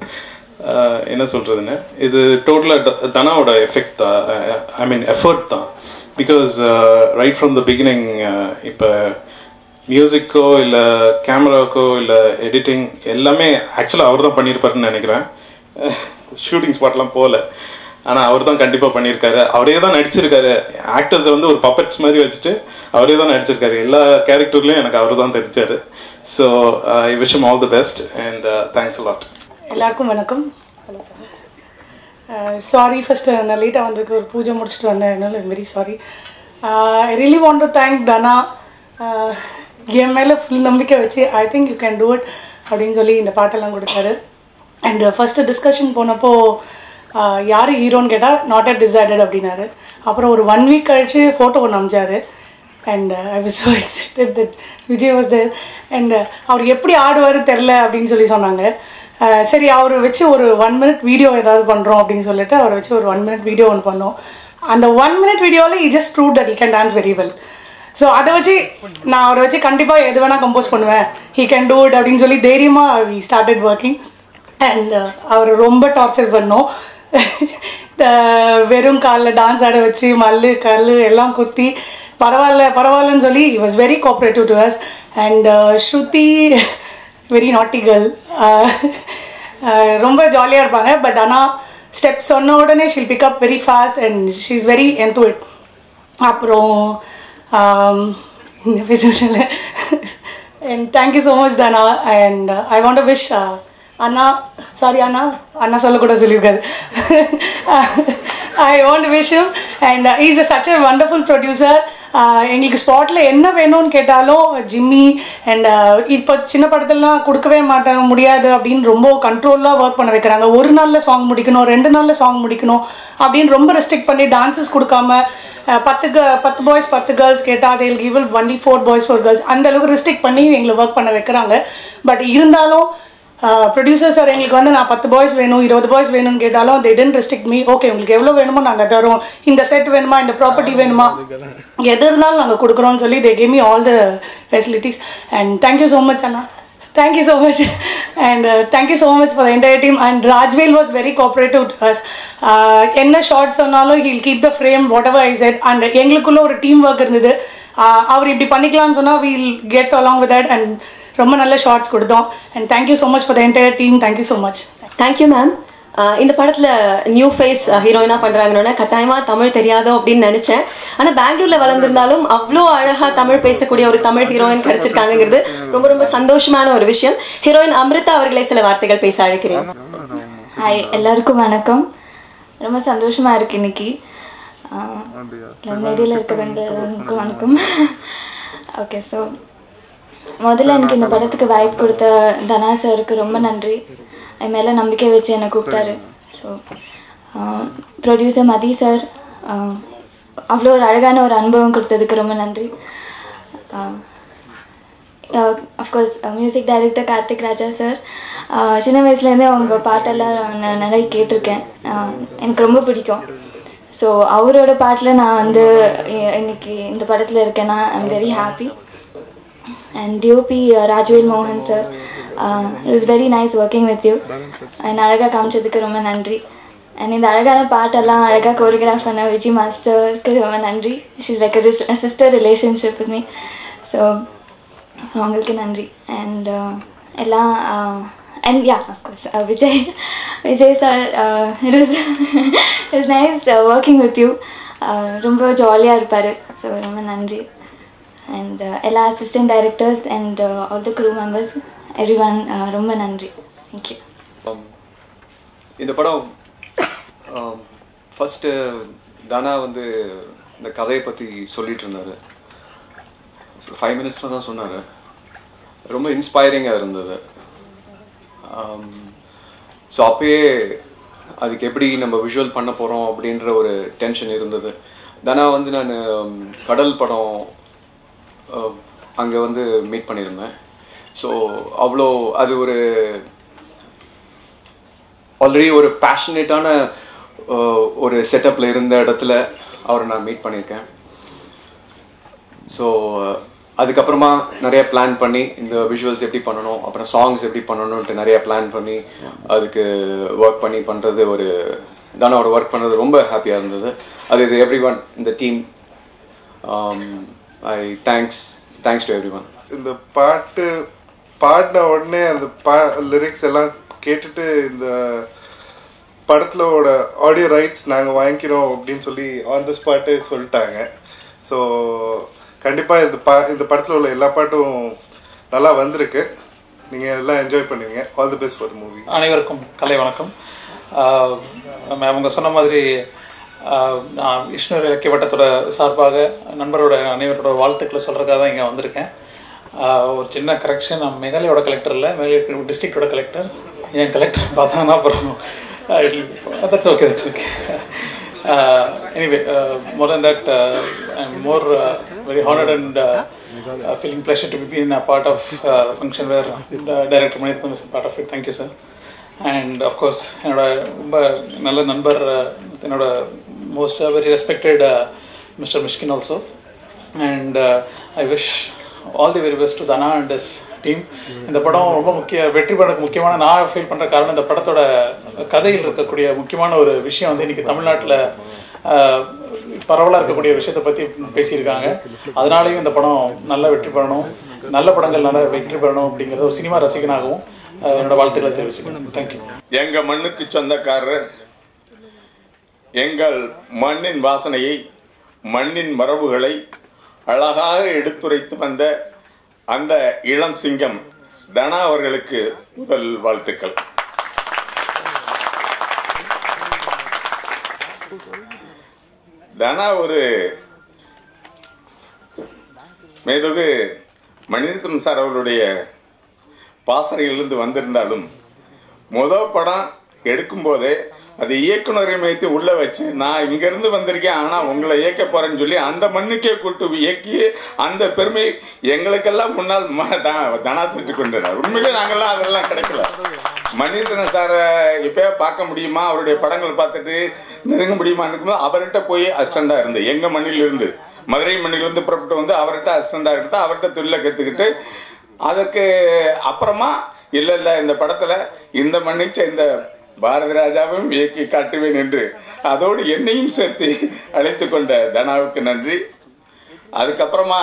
என்ன சொல்கிறதுன்னு, இது டோட்டலாக தனாவோட எஃபெக்ட் தான், ஐ மீன் எஃபர்ட் தான். Because right from the beginning இப்போ மியூசிக்கோ இல்லை கேமராக்கோ இல்லை எடிட்டிங் எல்லாமே ஆக்சுவலாக அவர் தான் பண்ணியிருப்பாருன்னு நினைக்கிறேன். ஷூட்டிங் ஸ்பாட்லாம் போகல. ஆனால் அவர் தான் கண்டிப்பாக பண்ணியிருக்காரு. அவரே தான் நடிச்சிருக்காரு. ஆக்டர்ஸை வந்து ஒரு பப்பட்ஸ் மாதிரி வச்சுட்டு அவரே தான் நடிச்சிருக்காரு. எல்லா கேரக்டர்லையும் எனக்கு அவர் தான் தெரிஞ்சார். So I wish him all the best and thanks a lot. எல்லாருக்கும் வணக்கம். ஹலோ சார், சாரி ஃபஸ்ட்டு நான் லேட்டாக வந்திருக்கு, ஒரு பூஜை முடிச்சுட்டு வந்தேன், அதனால very sorry. I really want to thank Dhana. என் மேலே ஃபுல் நம்பிக்கை வச்சு I think you can do it அப்படின்னு சொல்லி இந்த பாட்டெல்லாம் கொடுத்தாரு. அண்ட் ஃபஸ்ட்டு டிஸ்கஷன் போனப்போ யார் ஹீரோன்னு கேட்டால் நாட் அட் டிசைடட் அப்படின்னாரு. அப்புறம் ஒரு ஒன் வீக் கழிச்சு ஃபோட்டோ ஒன்று அமிச்சார். And I was so excited that Vijay was there. And அவர் எப்படி ஆடுவார் தெரில அப்படின்னு சொல்லி சொன்னாங்க. சரி, அவரை வச்சு ஒரு ஒன் மினிட் வீடியோ ஏதாவது பண்ணுறோம் அப்படின்னு சொல்லிட்டு அவரை வச்சு ஒரு ஒன் மினிட் வீடியோ ஒன்று பண்ணோம். அந்த ஒன் மினிட் வீடியோவில் he just proved that he can dance very well. So அதை வச்சு நான் அவரை வச்சு கண்டிப்பாக எது வேணால் கம்போஸ் பண்ணுவேன், he can do it அப்படின்னு சொல்லி தைரியமாக we started working. அண்ட் அவர் ரொம்ப டார்ச்சர் பண்ணோம். வெறும் காலில் டான்ஸ் ஆட வச்சு மல்லு கல் எல்லாம் குத்தி பரவாயில்ல பரவாயில்லன்னு சொல்லி he was very cooperative to us. And Shruti very naughty girl, ரொம்ப ஜாலியாக இருப்பாங்க. பட் ஆனால் ஸ்டெப் சொன்ன உடனே she'll pick up very fast and she is very into. அப்புறம் இந்த பேசுகிறேன். And thank you so much Dhana. And I want to wish அண்ணா, சாரி அண்ணா, அண்ணா சொல்லக்கூட சொல்லியிருக்காரு. I want to wish him and is a such a wonderful producer. எங்களுக்கு ஸ்பாட்டில் என்ன வேணும்னு கேட்டாலும் ஜிம்மி அண்ட் இப்போ சின்ன படத்துலலாம் கொடுக்கவே மாட்டேன் முடியாது அப்படின்னு ரொம்ப கண்ட்ரோலாக ஒர்க் பண்ண வைக்கிறாங்க. ஒரு நாளில் சாங் முடிக்கணும், ரெண்டு நாளில் சாங் முடிக்கணும் அப்படின்னு ரொம்ப ரெஸ்ட்ரிக்ட் பண்ணி டான்ஸஸ் கொடுக்காம பத்து க பத்து பாய்ஸ் பத்து கேர்ள்ஸ் கேட்டால் they'll give only four boys four girls அந்த அளவுக்கு ரெஸ்ட்ரிக்ட் பண்ணி எங்களை ஒர்க் பண்ண வைக்கிறாங்க. பட் இருந்தாலும் ப்ரொடியூசர் சார் எங்களுக்கு வந்து நான் பத்து பாய்ஸ் வேணும் இருபது பாய்ஸ் வேணும்னு கேட்டாலும் they didn't restrict me. Okay, உங்களுக்கு எவ்வளோ வேணுமோ நாங்கள் தரோம், இந்த செட் வேணுமா, இந்த ப்ராப்பர்ட்டி வேணுமா, எது இருந்தாலும் நாங்கள் கொடுக்குறோன்னு சொல்லி they gave me all the facilities. And thank you so much அண்ணா, thank you so much. And uh, thank you so much for the entire team. And Rajvel was very cooperative to us. என்ன shots சொன்னாலும் he'll keep the frame whatever I said. And எங்களுக்குள்ள ஒரு team work இருந்தது. அவர் இப்படி பண்ணிக்கலாம்னு சொன்னால் we'll get along with that. And ரொம்ப நல்ல ஷார்ட்ஸ் கொடுத்தோம். And thank you so much for the entire team. Thank you so much. Thank you ma'am. இந்த படத்தில் நியூ ஃபேஸ் ஹீரோயினாக பண்ணுறாங்கன்னா கட்டாயமாக தமிழ் தெரியாதோ அப்படின்னு நினச்சேன். ஆனால் பெங்களூரில் வளர்ந்துருந்தாலும் அவ்வளோ அழகாக தமிழ் பேசக்கூடிய ஒரு தமிழ் ஹீரோயின் கிடச்சிருக்காங்கிறது ரொம்ப ரொம்ப சந்தோஷமான ஒரு விஷயம். ஹீரோயின் அமிர்தா அவர்களை சில வார்த்தைகள் பேச அழைக்கிறேன். ஹாய், எல்லாருக்கும் வணக்கம். ரொம்ப சந்தோஷமாக இருக்குது இன்னைக்கு மேடையில் இருக்கிறவங்க எல்லாருக்கும் வணக்கம். ஓகே, ஸோ முதல்ல எனக்கு இந்த படத்துக்கு வாய்ப்பு கொடுத்த தனா சாருக்கு ரொம்ப நன்றி. என் மேலே நம்பிக்கை வச்சு என்னை கூப்பிட்டாரு. ஸோ ப்ரொடியூசர் மதி சார் அவ்வளோ ஒரு அழகான ஒரு அனுபவம் கொடுத்ததுக்கு ரொம்ப நன்றி. Of course music director Karthik Raja sir, சின்ன வயசுலேருந்தே அவங்க பாட்டெல்லாம் நான் நிறைய கேட்டிருக்கேன், எனக்கு ரொம்ப பிடிக்கும். ஸோ அவரோட பாட்டில் நான் வந்து இன்னைக்கு இந்த படத்தில் இருக்கேன்னா I am very happy. And D O P uh, Rajvel Mohan sir, uh, it was very nice working with you. And அழகாக காமிச்சதுக்கு ரொம்ப நன்றி. அண்ட் இந்த அழகான பாட்டெல்லாம் அழகாக கோரியோகிராஃப் பண்ண விஜய் மாஸ்டருக்கு ரொம்ப நன்றி. She's like a sister relationship with me. So அவங்களுக்கு நன்றி. அண்ட் எல்லாம் and yeah of course Vijay Vijay sir, it was it was nice working with you. ரொம்ப ஜாலியாக இருப்பார். ஸோ ரொம்ப நன்றி. And uh, எல்லா assistant directors and all the crew members everyone ரொம்ப நன்றி. தேங்க்யூ. இந்த படம் ஃபஸ்ட்டு தானா வந்து இந்த கதையை பற்றி சொல்லிகிட்டு இருந்தார். ஃபைவ் மினிட்ஸில் தான் சொன்னார். ரொம்ப இன்ஸ்பைரிங்காக இருந்தது. ஸோ அப்போயே அதுக்கு எப்படி நம்ம விஷுவல் பண்ண போகிறோம் அப்படின்ற ஒரு டென்ஷன் இருந்தது. தானா வந்து நான் கடல் படம் அங்கே வந்து மீட் பண்ணியிருந்தேன். ஸோ அவ்வளோ அது ஒரு ஆல்ரெடி ஒரு பேஷனேட்டான ஒரு செட்டப்பில் இருந்த இடத்துல அவரை நான் மீட் பண்ணியிருக்கேன். ஸோ அதுக்கப்புறமா நிறைய பிளான் பண்ணி இந்த விஷுவல்ஸ் எப்படி பண்ணணும், அப்புறம் சாங்ஸ் எப்படி பண்ணணுன்ட்டு நிறைய பிளான் பண்ணி அதுக்கு ஒர்க் பண்ணி பண்ணுறது ஒரு தானாவோட ஒர்க் பண்ணுறது ரொம்ப ஹாப்பியாக இருந்தது. அது இது எவ்ரி ஒன் இந்த team. I thanks thanks to everyone. இந்த பாட்டு பாடின உடனே அந்த பா லிரிக்ஸ் எல்லாம் கேட்டுட்டு இந்த படத்திலோட ஆடியோ ரைட்ஸ் நாங்கள் வாங்கிக்கிறோம் அப்படின்னு சொல்லி ஆன் த ஸ்பாட்டே சொல்லிட்டாங்க. ஸோ கண்டிப்பாக இந்த பா இந்த படத்தில் உள்ள எல்லா பாட்டும் நல்லா வந்திருக்கு. நீங்கள் எல்லாம் என்ஜாய் பண்ணுவீங்க. All the best for the movie. அனைவருக்கும் கலை வணக்கம். அவங்க சொன்ன மாதிரி நான் விஷ்ணு இலக்கிய வட்டத்தோட சார்பாக நண்பரோட அனைவரோட வாழ்த்துக்களை சொல்கிறதுக்காக தான் இங்கே வந்திருக்கேன். ஒரு சின்ன கரெக்ஷன், நான் மேகாலயோட கலெக்டர் இல்லை, மேகாலய டிஸ்ட்ரிக்டோட கலெக்டர். என் கலெக்டர் பார்த்தாங்கன்னா அப்புறம் that's okay that's okay anyway more then that I am more very honoured and feeling pleasure to be in a part of uh, function where uh, director Manithan is a part of it. Thank you sir. And of course என்னோட ரொம்ப நல்ல நண்பர், என்னோட most uh, very respected uh, Mister Mishkin also. And uh, I wish all the very best to Dana and his team. இந்த படம் ரொம்ப முக்கிய வெற்றி படத்துக்கு முக்கியமான நான் ஃபீல் பண்ணுற காரணம், இந்த படத்தோட கதையில் இருக்கக்கூடிய முக்கியமான ஒரு விஷயம் வந்து இன்றைக்கி தமிழ்நாட்டில் பரவலாக இருக்கக்கூடிய விஷயத்தை பற்றி பேசியிருக்காங்க. அதனாலேயும் இந்த படம் நல்லா வெற்றி பெறணும், நல்ல படங்கள் நல்லா வெற்றி பெறணும் அப்படிங்கிறது ஒரு சினிமா ரசிகனாகவும் என்னோட வாழ்த்துக்களை தெரிவிச்சுக்கிறேன். தேங்க்யூ. எங்கள் மண்ணுக்கு சொந்தக்காரர், எங்கள் மண்ணின் வாசனையை, மண்ணின் மரபுகளை அழகாக எடுத்துரைத்து வந்த அந்த இளம் சிங்கம் தனா அவர்களுக்கு முதல் வாழ்த்துக்கள். தனா ஒரு மேதகு மணிரத்னம் சார் அவருடைய பாசறையிலிருந்து வந்திருந்தாலும் முதல் படம் எடுக்கும்போதே அது இயக்குனரை வைத்து உள்ள வச்சு, நான் இங்கிருந்து வந்திருக்கேன் ஆனால் உங்களை இயக்க போறேன்னு சொல்லி அந்த மண்ணுக்கே கூட்டு இயக்கி அந்த பெருமை எங்களுக்கெல்லாம் முன்னால் தனா திட்டு கொண்டார். உண்மையிலே நாங்கள்லாம் அதெல்லாம் கிடைக்கல. மணிரத்னம் சாரை இப்போயே பார்க்க முடியுமா, அவருடைய படங்கள் பார்த்துட்டு நெருங்க முடியுமான்னு இருக்கும்போது அவர்கிட்ட போய் அசிஸ்டண்டாக இருந்து, எங்கள் மண்ணிலிருந்து மதுரை மண்ணிலிருந்து புறப்பட்டு வந்து அவர்கிட்ட அசிஸ்டண்டாக எடுத்து அவர்கிட்ட தொழிலை கற்றுக்கிட்டு அதுக்கு அப்புறமா இல்லை இல்லை இந்த படத்தில் இந்த மண்ணை சேர்ந்த பாரதி ராஜாவும் இயக்கி காட்டுவேன் என்று அதோடு என்னையும் சேர்த்து அழைத்து கொண்ட தனாவுக்கு நன்றி. அதுக்கப்புறமா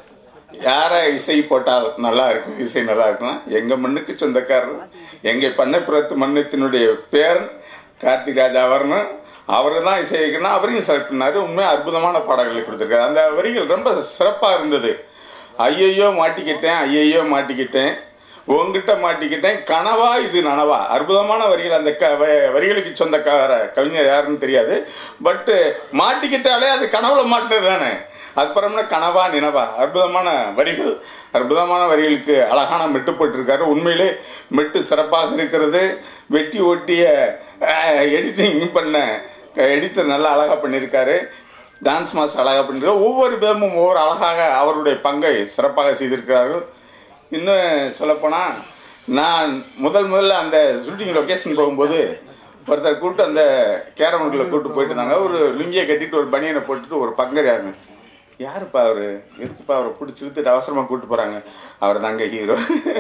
யாரை இசை போட்டால் நல்லா இருக்கும், இசை நல்லா இருக்குன்னா எங்கள் மண்ணுக்கு சொந்தக்காரர், எங்கள் பண்ணைப்புறத்து மண்ணத்தினுடைய பேர் கார்த்திக் ராஜா வரணும். அவரு தான் இசை வைக்கணும், அவரையும் செலக்ட் பண்ணாரு. உண்மையாக அற்புதமான பாடல்களை கொடுத்துருக்காரு. அந்த வரிகள் ரொம்ப சிறப்பாக இருந்தது. ஐயையோ மாட்டிக்கிட்டேன், ஐயையோ மாட்டிக்கிட்டேன், உங்ககிட்ட மாட்டிக்கிட்டேன், கனவா இது நனவா. அற்புதமான வரிகள். அந்த க வரிகளுக்கு சொந்தக்கார கவிஞர் யாருன்னு தெரியாது, பட்டு மாட்டிக்கிட்டாலே அது கனவுல மாட்டினது தானே. அதுக்கப்புறம்னா கனவா நினவா, அற்புதமான வரிகள், அற்புதமான வரிகளுக்கு அழகான மெட்டு போட்டிருக்காரு. உண்மையிலே மெட்டு சிறப்பாக இருக்கிறது. வெட்டி ஒட்டிய எடிட்டிங் பண்ண எடிட்டர் நல்லா அழகாக பண்ணியிருக்காரு. டான்ஸ் மாஸ்டர் அழகாக பண்ணியிருக்காரு. ஒவ்வொரு விதமும் ஒவ்வொரு அழகாக அவருடைய பங்கை சிறப்பாக செய்திருக்கிறார்கள். இன்னும் சொல்லப்போனால் நான் முதல் முதல்ல அந்த ஷூட்டிங் லொக்கேஷன் போகும்போது ஒருத்தர் கூப்பிட்டு அந்த கேரவன்களை கூப்பிட்டு போயிட்டு இருந்தாங்க. ஒரு லுங்கியை கட்டிட்டு ஒரு பனியனை போட்டுட்டு ஒரு பங்கரையாங்க. யாருப்பா அவர், எதுக்குப்பா அவரை பிடிச்சி இழுத்துட்டு அவசரமாக கூப்பிட்டு போகிறாங்க. அவர் தாங்க ஹீரோ.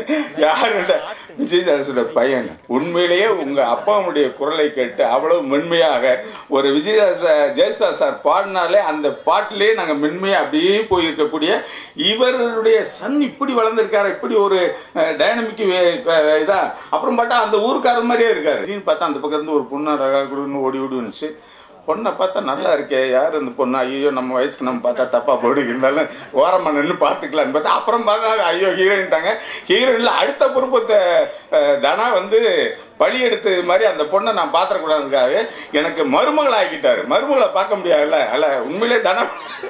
யாருட விஜயதாஸோட பையன். உண்மையிலேயே உங்கள் அப்பாவுடைய குரலை கேட்டு அவ்வளவு மென்மையாக ஒரு விஜயதாஸ் ஜெயசுதாஸ் சார் பாடினாலே அந்த பாட்டிலே நாங்கள் மென்மையாக அப்படியே போயிருக்கக்கூடிய இவருடைய சன் இப்படி வளர்ந்துருக்காரு, இப்படி ஒரு டைனமிக் இதா. அப்புறம் பார்த்தா அந்த ஊருக்கார மாதிரியே இருக்காரு. அப்படின்னு பார்த்தா அந்த பக்கம் இருந்து ஒரு பொண்ணு அழகாக கொடுன்னு ஓடி ஓடி வந்துச்சு. பொண்ணை பார்த்தா நல்லா இருக்கே, யார் இந்த பொண்ணு, ஐயோ நம்ம வயசுக்கு நம்ம பார்த்தா தப்பா போடு, இருந்தாலும் ஓரமாக நின்று பார்த்துக்கலான்னு பார்த்தா அப்புறம் பார்த்தா ஐயோ ஹீரோயின்ட்டாங்க. ஹீரோயினில் அடுத்த பொறுப்பத்தை தனா வந்து பழி எடுத்தது மாதிரி அந்த பொண்ணை நான் பார்த்துடக்கூடாதுக்காக எனக்கு மருமகள் ஆக்கிட்டாரு. மருமகளை பார்க்க முடியாதுல்ல. அல்ல உண்மையிலே தனா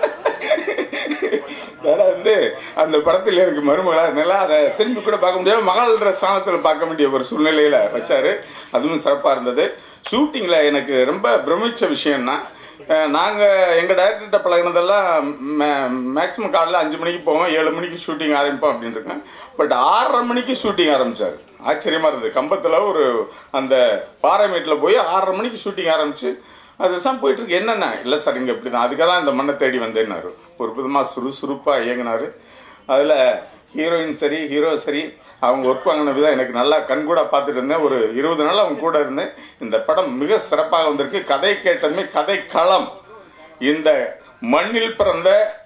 தனா வந்து அந்த படத்தில் எனக்கு மருமகளாக இருந்தால அதை திரும்பி கூட பார்க்க முடியாது, மகள்ன்ற ஸ்தானத்தில் பார்க்க வேண்டிய ஒரு சூழ்நிலையில் வச்சார். அதுவும் சிறப்பாக இருந்தது. ஷூட்டிங்கில் எனக்கு ரொம்ப பிரமிச்ச விஷயம்னா, நாங்கள் எங்கள் டைரக்டர்கிட்ட பழகினதெல்லாம் மே மேக்ஸிமம் காலையில் அஞ்சு மணிக்கு போவோம், ஏழு மணிக்கு ஷூட்டிங் ஆரம்பிப்போம் அப்படின்னு இருக்கேன். பட் ஆறரை மணிக்கு ஷூட்டிங் ஆரம்பித்தார். ஆச்சரியமாக இருந்தது. கம்பத்தில் ஒரு அந்த பாறைமேட்டில் போய் ஆறரை மணிக்கு ஷூட்டிங் ஆரம்பித்து அது விஷயம் போயிட்டுருக்கு. என்னென்ன இல்லை சார் இங்கே இப்படி தான், அதுக்காக தான் இந்த மண்ணை தேடி வந்தேன்னாரு. ஒரு விதமாக சுறுசுறுப்பாக இயங்கினார். அதில் ஹீரோயின் சரி ஹீரோ சரி அவங்க ஒர்க் வாங்கின விதம் எனக்கு நல்லா கண்கூட பார்த்துட்டு இருந்தேன். ஒரு இருபது நாள் அவங்க கூட இருந்தேன். இந்த படம் மிக சிறப்பாக வந்திருக்கு. கதை கேட்டதுமே கதை களம். இந்த மண்ணில் பிறந்த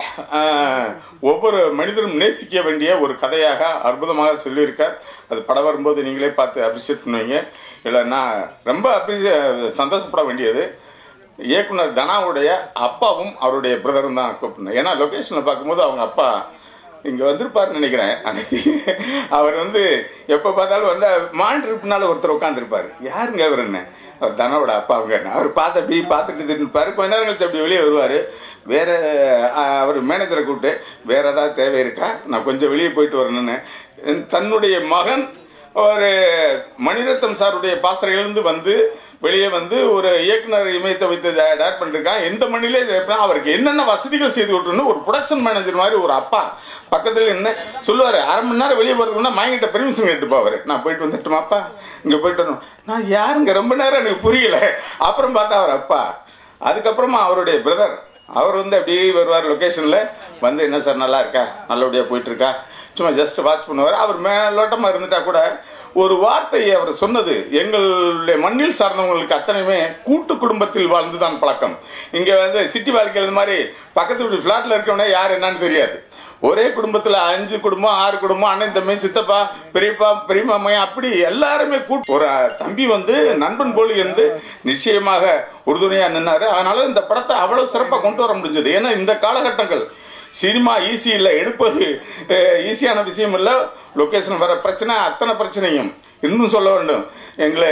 ஒவ்வொரு மனிதரும் நேசிக்க வேண்டிய ஒரு கதையாக அற்புதமாக சொல்லியிருக்கார். அது படம் வரும்போது நீங்களே பார்த்து அப்ரிஷியேட் பண்ணுவீங்க. இல்லை நான் ரொம்ப அப்ரிஷியே சந்தோஷப்பட வேண்டியது இயக்குனர் தனாவுடைய அப்பாவும் அவருடைய பிரதரும் தான் கூப்பிடணும். ஏன்னா லொக்கேஷனில் பார்க்கும்போது அவங்க அப்பா இங்கே வந்திருப்பாருன்னு நினைக்கிறேன். அன்னைக்கு அவர் வந்து எப்போ பார்த்தாலும் வந்து மானிட்டர் பின்னால் ஒருத்தர் உட்காந்துருப்பார். யாருங்க அவர் என்ன? அவர் தனாவோட அப்பா அவங்க. அவர் பார்த்து அப்படி பார்த்துட்டு இருப்பார். கொஞ்ச நேரம் கழிச்சு அப்படி வெளியே வருவார். வேறு அவர் மேனேஜரை கூப்பிட்டு வேறு ஏதாவது தேவை இருக்கா, நான் கொஞ்சம் வெளியே போயிட்டு வரணுன்னு தன்னுடைய மகன் ஒரு மணிரத்னம் சாருடைய பாசறையிலிருந்து வந்து வெளியே வந்து ஒரு இயக்குனர் இமயத்தை வைத்து டேரக்ட் பண்ணிருக்கான். எந்த மண்ணிலே அவருக்கு என்னென்ன வசதிகள் செய்து கொடுத்துருன்னு ஒரு ப்ரொடக்ஷன் மேனேஜர் மாதிரி ஒரு அப்பா பக்கத்தில் என்ன சொல்லுவார். அரை மணி நேரம் வெளியே போகிறதுக்குன்னா மைங்கிட்ட பெர்மிஷன் கேட்டு போவார். நான் போயிட்டு வந்துட்டுமாப்பா, இங்கே போயிட்டு வரணும். நான் யாருங்க ரொம்ப நேரம் எனக்கு புரியல. அப்புறம் பார்த்தா அவர் அப்பா. அதுக்கப்புறமா அவருடைய பிரதர் அவர் வந்து அப்படியே வருவார் லொக்கேஷனில் வந்து, என்ன சார் நல்லா இருக்கா, நல்லபடியாக போயிட்டுருக்கா, சும்மா ஜஸ்ட் வாட்ச் பண்ணுவார். அவர் மேலோட்டமாக இருந்துட்டா கூட ஒரு வார்த்தையை அவர் சொன்னது, எங்களுடைய மண்ணில் சார்ந்தவங்களுக்கு அத்தனையுமே கூட்டு குடும்பத்தில் வாழ்ந்து தான் பழக்கம். இங்கே வந்து சிட்டி வாழ்க்கையில் மாதிரி பக்கத்து வீட்டு ஃப்ளாட்டில் இருக்கவனே யார் என்னன்னு தெரியாது. ஒரே குடும்பத்தில் அஞ்சு குடும்பம் ஆறு குடும்பம், அண்ணன் தம்பி சித்தப்பா பெரியப்பா பெரியம்மா அப்படி எல்லாருமே கூட்டு. ஒரு தம்பி வந்து நண்பன் போல் இருந்து நிச்சயமாக உறுதுணையாக நின்னாரு. அதனால இந்த படத்தை அவ்வளோ சிறப்பாக கொண்டு வர முடிஞ்சது. ஏன்னா இந்த காலகட்டங்கள் சினிமா ஈஸி இல்லை, எடுப்பது ஈஸியான விஷயம் இல்லை. லொக்கேஷன் வர பிரச்சனை அத்தனை பிரச்சனையும் இன்னும் சொல்ல வேண்டும். எங்களை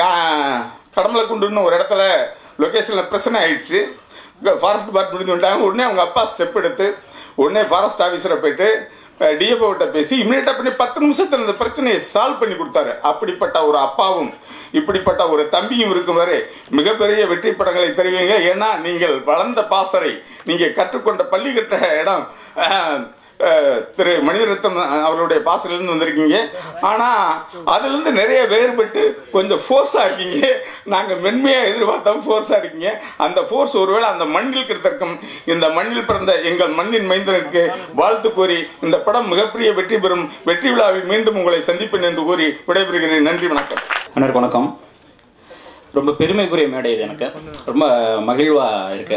கடமலை குண்டுன்னு ஒரு இடத்துல லொக்கேஷனில் பிரச்சனை ஆயிடுச்சு. ஃபாரஸ்ட் டிபார்ட்மெண்ட் வந்துட்டாங்க. உடனே அவங்க அப்பா ஸ்டெப் எடுத்து உடனே ஃபாரஸ்ட் ஆஃபீஸரை போயிட்டு டிஎஃப்ஓட்ட பேசி இமீடியட்டாக பண்ணி பத்து நிமிஷத்தில் அந்த பிரச்சனையை சால்வ் பண்ணி கொடுத்தாரு. அப்படிப்பட்ட ஒரு அப்பாவும் இப்படிப்பட்ட ஒரு தம்பியும் இருக்கும் வரை மிகப்பெரிய வெற்றி படங்களை தருவீங்க. ஏன்னா நீங்கள் வளர்ந்த பாசறை, நீங்கள் கற்றுக்கொண்ட பள்ளி கட்ட இடம் திரு மணிரத்னம் அவர்களுடைய பாசறையிலேருந்து வந்திருக்கீங்க. ஆனால் அதுலேருந்து நிறைய வேறுபட்டு கொஞ்சம் ஃபோர்ஸாக இருக்கீங்க. நாங்கள் மென்மையாக எதிர்பார்த்தோம், ஃபோர்ஸாக இருக்கீங்க. அந்த ஃபோர்ஸ் ஒருவேளை அந்த மண்ணில் கிடைத்திருக்கும். இந்த மண்ணில் பிறந்த எங்கள் மண்ணின் மைந்தனுக்கு வாழ்த்து கூறி இந்த படம் மிகப்பெரிய வெற்றி பெறும். வெற்றி விழாவில் மீண்டும் உங்களை சந்திப்பேன் என்று கூறி விடைபெறுகிறேன். நன்றி, வணக்கம். அனைவருக்கும் வணக்கம். ரொம்ப பெருமைக்குரிய மேடை இது. எனக்கு ரொம்ப மகிழ்வாக இருக்கு.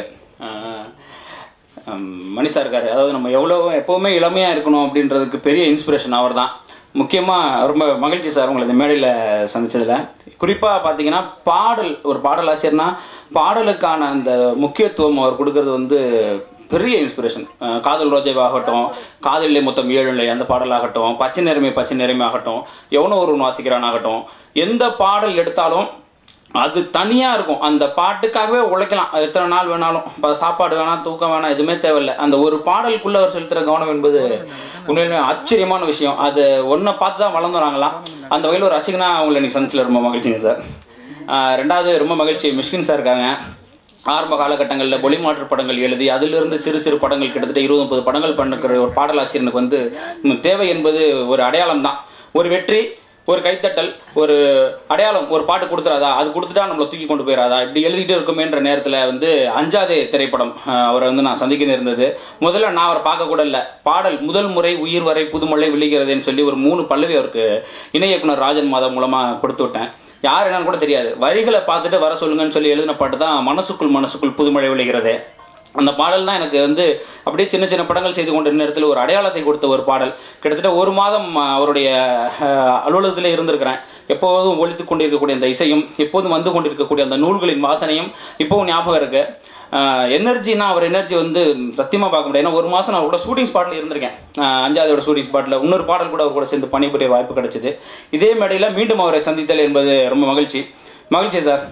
மணி சார் இருக்கார். அதாவது நம்ம எவ்வளோ எப்போவுமே இளமையாக இருக்கணும் அப்படின்றதுக்கு பெரிய இன்ஸ்பிரேஷன் அவர் தான். முக்கியமாக ரொம்ப மகிழ்ச்சி சார் உங்களை இந்த மேடையில் சந்தித்ததில். குறிப்பாக பார்த்தீங்கன்னா பாடல், ஒரு பாடல் ஆசிரியர்னா பாடலுக்கான அந்த முக்கியத்துவம் அவர் கொடுக்கறது வந்து பெரிய இன்ஸ்பிரேஷன். காதல் ரோஜாவாகட்டும், காதலிலே மொத்தம் ஏழு நிலை அந்த பாடலாகட்டும், பச்சை நிறமே பச்சை நிறமே ஆகட்டும், எவனோ ஒரு வாசிக்கிறான் ஆகட்டும், எந்த பாடல் எடுத்தாலும் அது தனியாக இருக்கும். அந்த பாட்டுக்காகவே உழைக்கலாம். எத்தனை நாள் வேணாலும், இப்போ சாப்பாடு வேணாம், தூக்கம் வேணாம், எதுவுமே தேவையில்லை. அந்த ஒரு பாடலுக்குள்ளே அவர் செலுத்துகிற கவனம் என்பது உண்மையிலுமே ஆச்சரியமான விஷயம். அது ஒன்றை பார்த்து தான் வளர்ந்து வராங்களாம். அந்த வகையில் ஒரு ரசிகனா அவங்களை இன்னைக்கு சந்திச்சில் ரொம்ப மகிழ்ச்சிங்க சார். ரெண்டாவது ரொம்ப மகிழ்ச்சி மிஷ்கின் சார் இருக்காங்க. ஆரம்ப காலகட்டங்களில் மொழி மாற்று படங்கள் எழுதி அதிலிருந்து சிறு சிறு படங்கள் கிட்டத்தட்ட இருபது முப்பது படங்கள் பண்ணுற ஒரு பாடலாசிரியனுக்கு வந்து தேவை என்பது ஒரு அடையாளம் தான். ஒரு வெற்றி, ஒரு கைத்தட்டல், ஒரு அடையாளம், ஒரு பாட்டு கொடுத்துறாதா, அது கொடுத்துட்டா நம்மளை தூக்கி கொண்டு போயிடாதா, இப்படி எழுதிட்டு இருக்குமேன்ற நேரத்தில் வந்து அஞ்சாதே திரைப்படம் அவரை வந்து நான் சந்திக்க இருந்தது. முதல்ல நான் அவரை பார்க்க கூட இல்லை. பாடல் முதல் முறை உயிர் வரை புதுமழை விழுகிறதுன்னு சொல்லி ஒரு மூணு பல்லவி அவருக்கு இணை இயக்குனர் ராஜன் மாதம் மூலமாக கொடுத்து விட்டேன். யார் என்னன்னு கூட தெரியாது. வரிகளை பார்த்துட்டு வர சொல்லுங்கன்னு சொல்லி எழுதின பாட்டு தான் மனசுக்குள் மனசுக்குள் புதுமழை விழுகிறதே. அந்த பாடல் தான் எனக்கு வந்து அப்படியே சின்ன சின்ன படங்கள் செய்து கொண்ட நேரத்தில் ஒரு அடையாளத்தை கொடுத்த ஒரு பாடல். கிட்டத்தட்ட ஒரு மாதம் அவருடைய அலுவலகத்திலே இருந்திருக்கிறேன். எப்போதும் ஒழித்து கொண்டிருக்கக்கூடிய அந்த இசையும், எப்போதும் வந்து கொண்டிருக்கக்கூடிய அந்த நூல்களின் வாசனையும் இப்போவும் ஞாபகம் இருக்கு. எனர்ஜினா அவர் எனர்ஜி வந்து சத்தியமாக பார்க்க முடியாது. ஏன்னா ஒரு மாதம் நான் கூட ஷூட்டிங் ஸ்பாட்டில் இருந்திருக்கேன். அஞ்சாவதோட ஷூட்டிங் ஸ்பாட்டில் இன்னொரு பாடல் கூட அவர் கூட சேர்ந்து பணிபுரிய வாய்ப்பு கிடைச்சிது. இதே மேடையில் மீண்டும் அவரை சந்தித்தல் என்பது ரொம்ப மகிழ்ச்சி. மகிழ்ச்சி sir.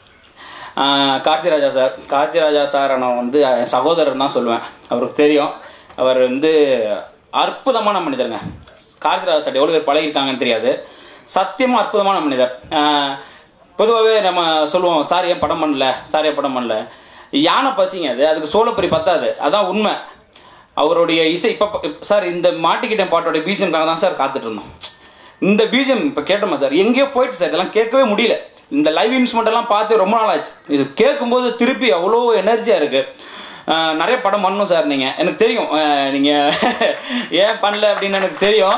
Karthiraja sir Karthiraja sir நான் வந்து என் சகோதரர் தான் சொல்லுவேன். அவருக்கு தெரியும். அவர் வந்து அற்புதமான மனிதருங்க. கார்த்திராஜா சார் எவ்வளோ பேர் பழகிருக்காங்கன்னு தெரியாது. சத்தியமாக அற்புதமான மனிதர். பொதுவாகவே நம்ம சொல்லுவோம், சார் ஏன் படம் பண்ணல, சார் ஏன் படம் பண்ணல, யானை பசிங்க, அது அதுக்கு சோளப்பொறி பத்தாது, அதான் உண்மை. அவருடைய இசை இப்போ சார் இந்த மாட்டிக்கிட்ட பாட்டோடைய பீஜம்காக தான் சார் காத்துட்டு இருந்தோம். இந்த பீஜம் இப்போ கேட்டோமா சார், எங்கேயோ போயிட்டு சார், இதெல்லாம் கேட்கவே முடியல. இந்த லைவ் இன்ஸ்ட்ருமெண்ட்டெல்லாம் பார்த்து ரொம்ப நாள் ஆச்சு. இது கேட்கும்போது திருப்பி அவ்வளோ எனர்ஜியாக இருக்குது. நிறைய படம் பண்ணணும் சார். நீங்கள் எனக்கு தெரியும் நீங்கள் ஏன் பண்ணல அப்படின்னு எனக்கு தெரியும்.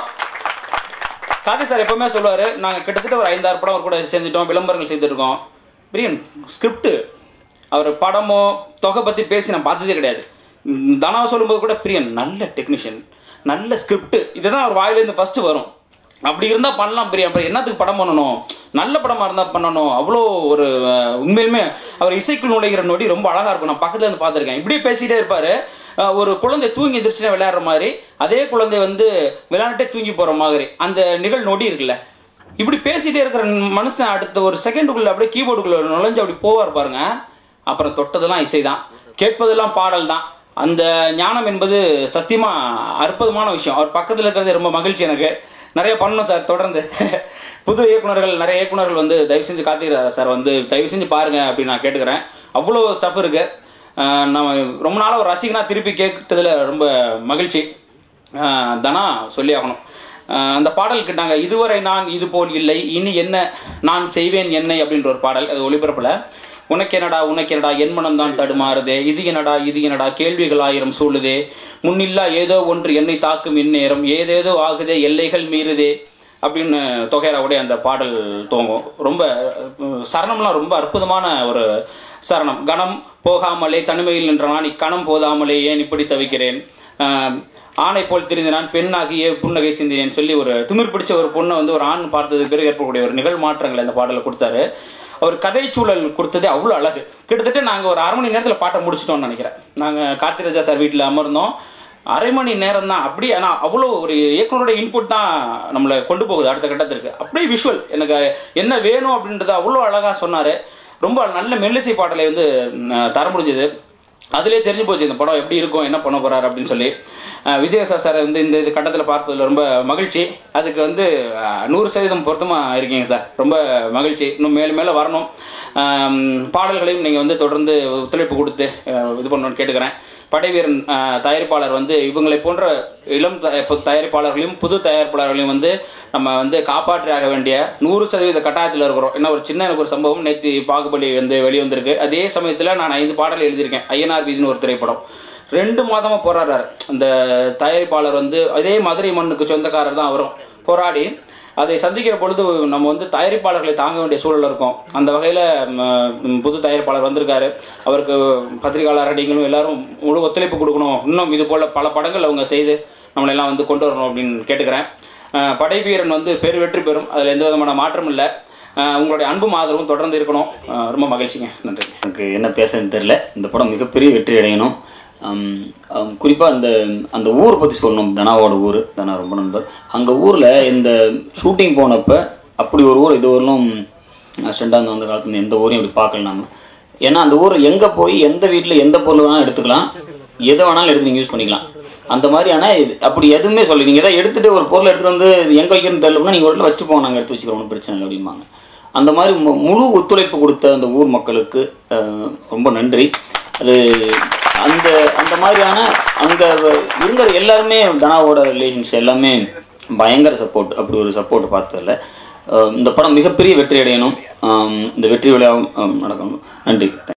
கார்த்தி சார் எப்போவுமே சொல்லுவார், நாங்கள் கிட்டத்தட்ட ஒரு ஐந்தாறு படம் அவர் கூட செஞ்சுட்டோம், விளம்பரங்கள் செய்துருக்கோம். பிரியன் ஸ்கிரிப்டு அவர் படமோ தொகை பற்றி பேசி நான் பார்த்ததே கிடையாது. தனா சொல்லும்போது கூட பிரியன் நல்ல டெக்னீஷியன், நல்ல ஸ்கிரிப்ட், இதுதான் அவர் வாயிலேருந்து ஃபஸ்ட்டு வரும். அப்படி இருந்தால் பண்ணலாம் பிரியா, அப்புறம் என்னத்துக்கு படம் பண்ணணும், நல்ல படமாக இருந்தால் பண்ணணும். அவ்வளோ ஒரு உண்மையிலுமே அவர் இசைக்குள் நுழைகிற நொடி ரொம்ப அழகாக இருக்கும். நான் பக்கத்தில் இருந்து பார்த்துருக்கேன். இப்படியே பேசிகிட்டே இருப்பார். ஒரு குழந்தை தூங்கி எந்திரிச்சுனா விளையாடுற மாதிரி, அதே குழந்தை வந்து விளையாண்டே தூங்கி போகிற மாதிரி அந்த நிகழ் நொடி இருக்குல்ல, இப்படி பேசிகிட்டே இருக்கிற மனுஷன் அடுத்த ஒரு செகண்டுக்குள்ளே அப்படியே கீபோர்டுக்குள்ளே நுழைஞ்சு அப்படி போவார் பாருங்க. அப்புறம் தொட்டதெல்லாம் இசை தான், கேட்பதெல்லாம் பாடல் தான். அந்த ஞானம் என்பது சத்தியமாக அற்புதமான விஷயம். அவர் பக்கத்தில் இருக்கிறது ரொம்ப மகிழ்ச்சி. எனக்கு நிறைய பண்ணணும் சார் தொடர்ந்து. புது இயக்குநர்கள், நிறைய இயக்குநர்கள் வந்து தயவு செஞ்சு கார்த்திக் சார் வந்து தயவு செஞ்சு பாருங்கள் அப்படின்னு நான் கேட்டுக்கிறேன். அவ்வளோ ஸ்டஃப் இருக்குது. நம்ம ரொம்ப நாளாக ஒரு ரசிகனாக திருப்பி கேட்டதில் ரொம்ப மகிழ்ச்சி. தனா சொல்லி ஆகணும். அந்த பாடலுக்கு நாங்கள் இதுவரை நான் இது போல் இல்லை, இனி என்ன நான் செய்வேன் என்னை அப்படின்ற ஒரு பாடல், அது ஒளிபரப்பில் உனக்கெனடா உனக்கெனடா என் மனம் தான் தடுமாறுதே, இது என்னடா இது என்னடா கேள்விகள் ஆயிரம் சூழுதே, முன்னில்லா ஏதோ ஒன்று என்னை தாக்கும் இந்நேரம், ஏதேதோ ஆகுதே எல்லைகள் மீறுதே அப்படின்னு தொகைராவுடைய அந்த பாடல் துவங்கும். ரொம்ப சரணம்லாம் ரொம்ப அற்புதமான ஒரு சரணம். கணம் போகாமலே தனிமையில் நின்ற நான் இக்கணம் போதாமலே ஏன் இப்படி தவிக்கிறேன், ஆணை போல் திரிந்து நான் பெண்ணாகிய புன்னகை சிந்தினேன்னு சொல்லி ஒரு திமிர் பிடிச்ச ஒரு பொண்ணை வந்து ஒரு ஆண் பார்த்ததுக்கு பிறகு ஏற்படக்கூடிய ஒரு நிகழ் மாற்றங்களை அந்த பாடலை கொடுத்தாரு. அவர் கதை சூழல் கொடுத்ததே அவ்வளோ அழகு. கிட்டத்தட்ட நாங்கள் ஒரு அரை மணி நேரத்தில் பாட்டை முடிச்சிட்டோம்னு நினைக்கிறேன். நாங்கள் கார்த்திக் ராஜா சார் வீட்டில் அமர்ந்தோம். அரை மணி நேரம் தான். அப்படி ஆனால் அவ்வளோ ஒரு இயக்குனரோட இன்புட் தான் நம்மளை கொண்டு போகுது அடுத்த கட்டத்திற்கு. அப்படியே விஷுவல் எனக்கு என்ன வேணும் அப்படின்றத அவ்வளோ அழகாக சொன்னார். ரொம்ப நல்ல மெல்லிசை பாடலை வந்து தர முடிஞ்சது. அதிலே தெரிஞ்சு போச்சு இந்த படம் எப்படி இருக்கும், என்ன பண்ண போகிறார் அப்படின்னு சொல்லி. விஜயசார் சார் வந்து இந்த இது கட்டத்தில் பார்ப்பதில் ரொம்ப மகிழ்ச்சி. அதுக்கு வந்து நூறு சதவீதம் பொருத்தமாக இருக்கீங்க சார். ரொம்ப மகிழ்ச்சி. இன்னும் மேலும் மேலே வரணும். பாடல்களையும் நீங்கள் வந்து தொடர்ந்து ஒத்துழைப்பு கொடுத்து இது பண்ணணும்னு கேட்டுக்கிறேன். படைவீரன் தயாரிப்பாளர் வந்து இவங்களை போன்ற இளம் தயாரிப்பாளர்களையும் புது தயாரிப்பாளர்களையும் வந்து நம்ம வந்து காப்பாற்றியாக வேண்டிய நூறு சதவீத கட்டாயத்தில் இருக்கிறோம். என்ன ஒரு சின்ன எனக்கு ஒரு சம்பவம், நேற்று பாகுபலி வந்து வெளிவந்திருக்கு. அதே சமயத்தில் நான் ஐந்து பாடல் எழுதியிருக்கேன். ஐயனார் வீதின்னு ஒரு திரைப்படம் ரெண்டு மாதமாக போராடுறாரு அந்த தயாரிப்பாளர். வந்து அதே மதுரை மண்ணுக்கு சொந்தக்காரர் தான் அவரும். போராடி அதை சந்திக்கிற பொழுது நம்ம வந்து தயாரிப்பாளர்களை தாங்க வேண்டிய சூழல் இருக்கும். அந்த வகையில் புது தயாரிப்பாளர் வந்திருக்காரு. அவருக்கு பத்திரிகையாளர் நீங்களும் எல்லாரும் முழு ஒத்துழைப்பு கொடுக்கணும். இன்னும் இது போல் பல படங்கள் அவங்க செய்து நம்மளெல்லாம் வந்து கொண்டு வரணும் அப்படின்னு கேட்டுக்கிறேன். படைவீரன் வந்து பெரு வெற்றி பெறும், அதில் எந்த விதமான மாற்றம் இல்லை. உங்களுடைய அன்பும் ஆதரவும் தொடர்ந்து இருக்கணும். ரொம்ப மகிழ்ச்சிங்க. நன்றி. எனக்கு என்ன பேசுறதுன்னு தெரியல. இந்த படம் மிகப்பெரிய வெற்றி அடையணும். குறிப்பாக அந்த அந்த ஊரை பற்றி சொல்லணும். தனாவோட ஊர், தனா ரொம்ப நண்பர். அங்கே ஊரில் இந்த ஷூட்டிங் போனப்போ அப்படி ஒரு ஊர் இது வரலும் ஸ்டண்டாக இருந்த அந்த காலத்துல எந்த ஊரையும் அப்படி பார்க்கல நம்ம. ஏன்னா அந்த ஊர் எங்கே போய் எந்த வீட்டில் எந்த பொருள் வேணாலும் எடுத்துக்கலாம், எதை வேணாலும் எடுத்து நீங்கள் யூஸ் பண்ணிக்கலாம். அந்த மாதிரி. ஆனால் அப்படி எதுவுமே சொல்லி நீங்கள் எதாவது எடுத்துகிட்டு ஒரு பொருளை எடுத்துகிட்டு வந்து எங்கே வைக்கணும்னு தெரியலன்னா நீங்கள் ஒரு வச்சு போங்க, நாங்கள் எடுத்து வச்சுக்கிறோம், ஒன்றும் பிரச்சனை இல்லை அப்படிம்பாங்க. அந்த மாதிரி முழு ஒத்துழைப்பு கொடுத்த அந்த ஊர் மக்களுக்கு ரொம்ப நன்றி. அது அந்த அந்த மாதிரியான அங்கே இருந்த எல்லாருமே தனாவோட ரிலேஷன்ஸ் எல்லாமே பயங்கர சப்போர்ட். அப்படி ஒரு சப்போர்ட் பார்த்ததில்ல. இந்த படம் மிகப்பெரிய வெற்றி அடையணும். இந்த வெற்றி விழாவும் நடக்கணும். நன்றி.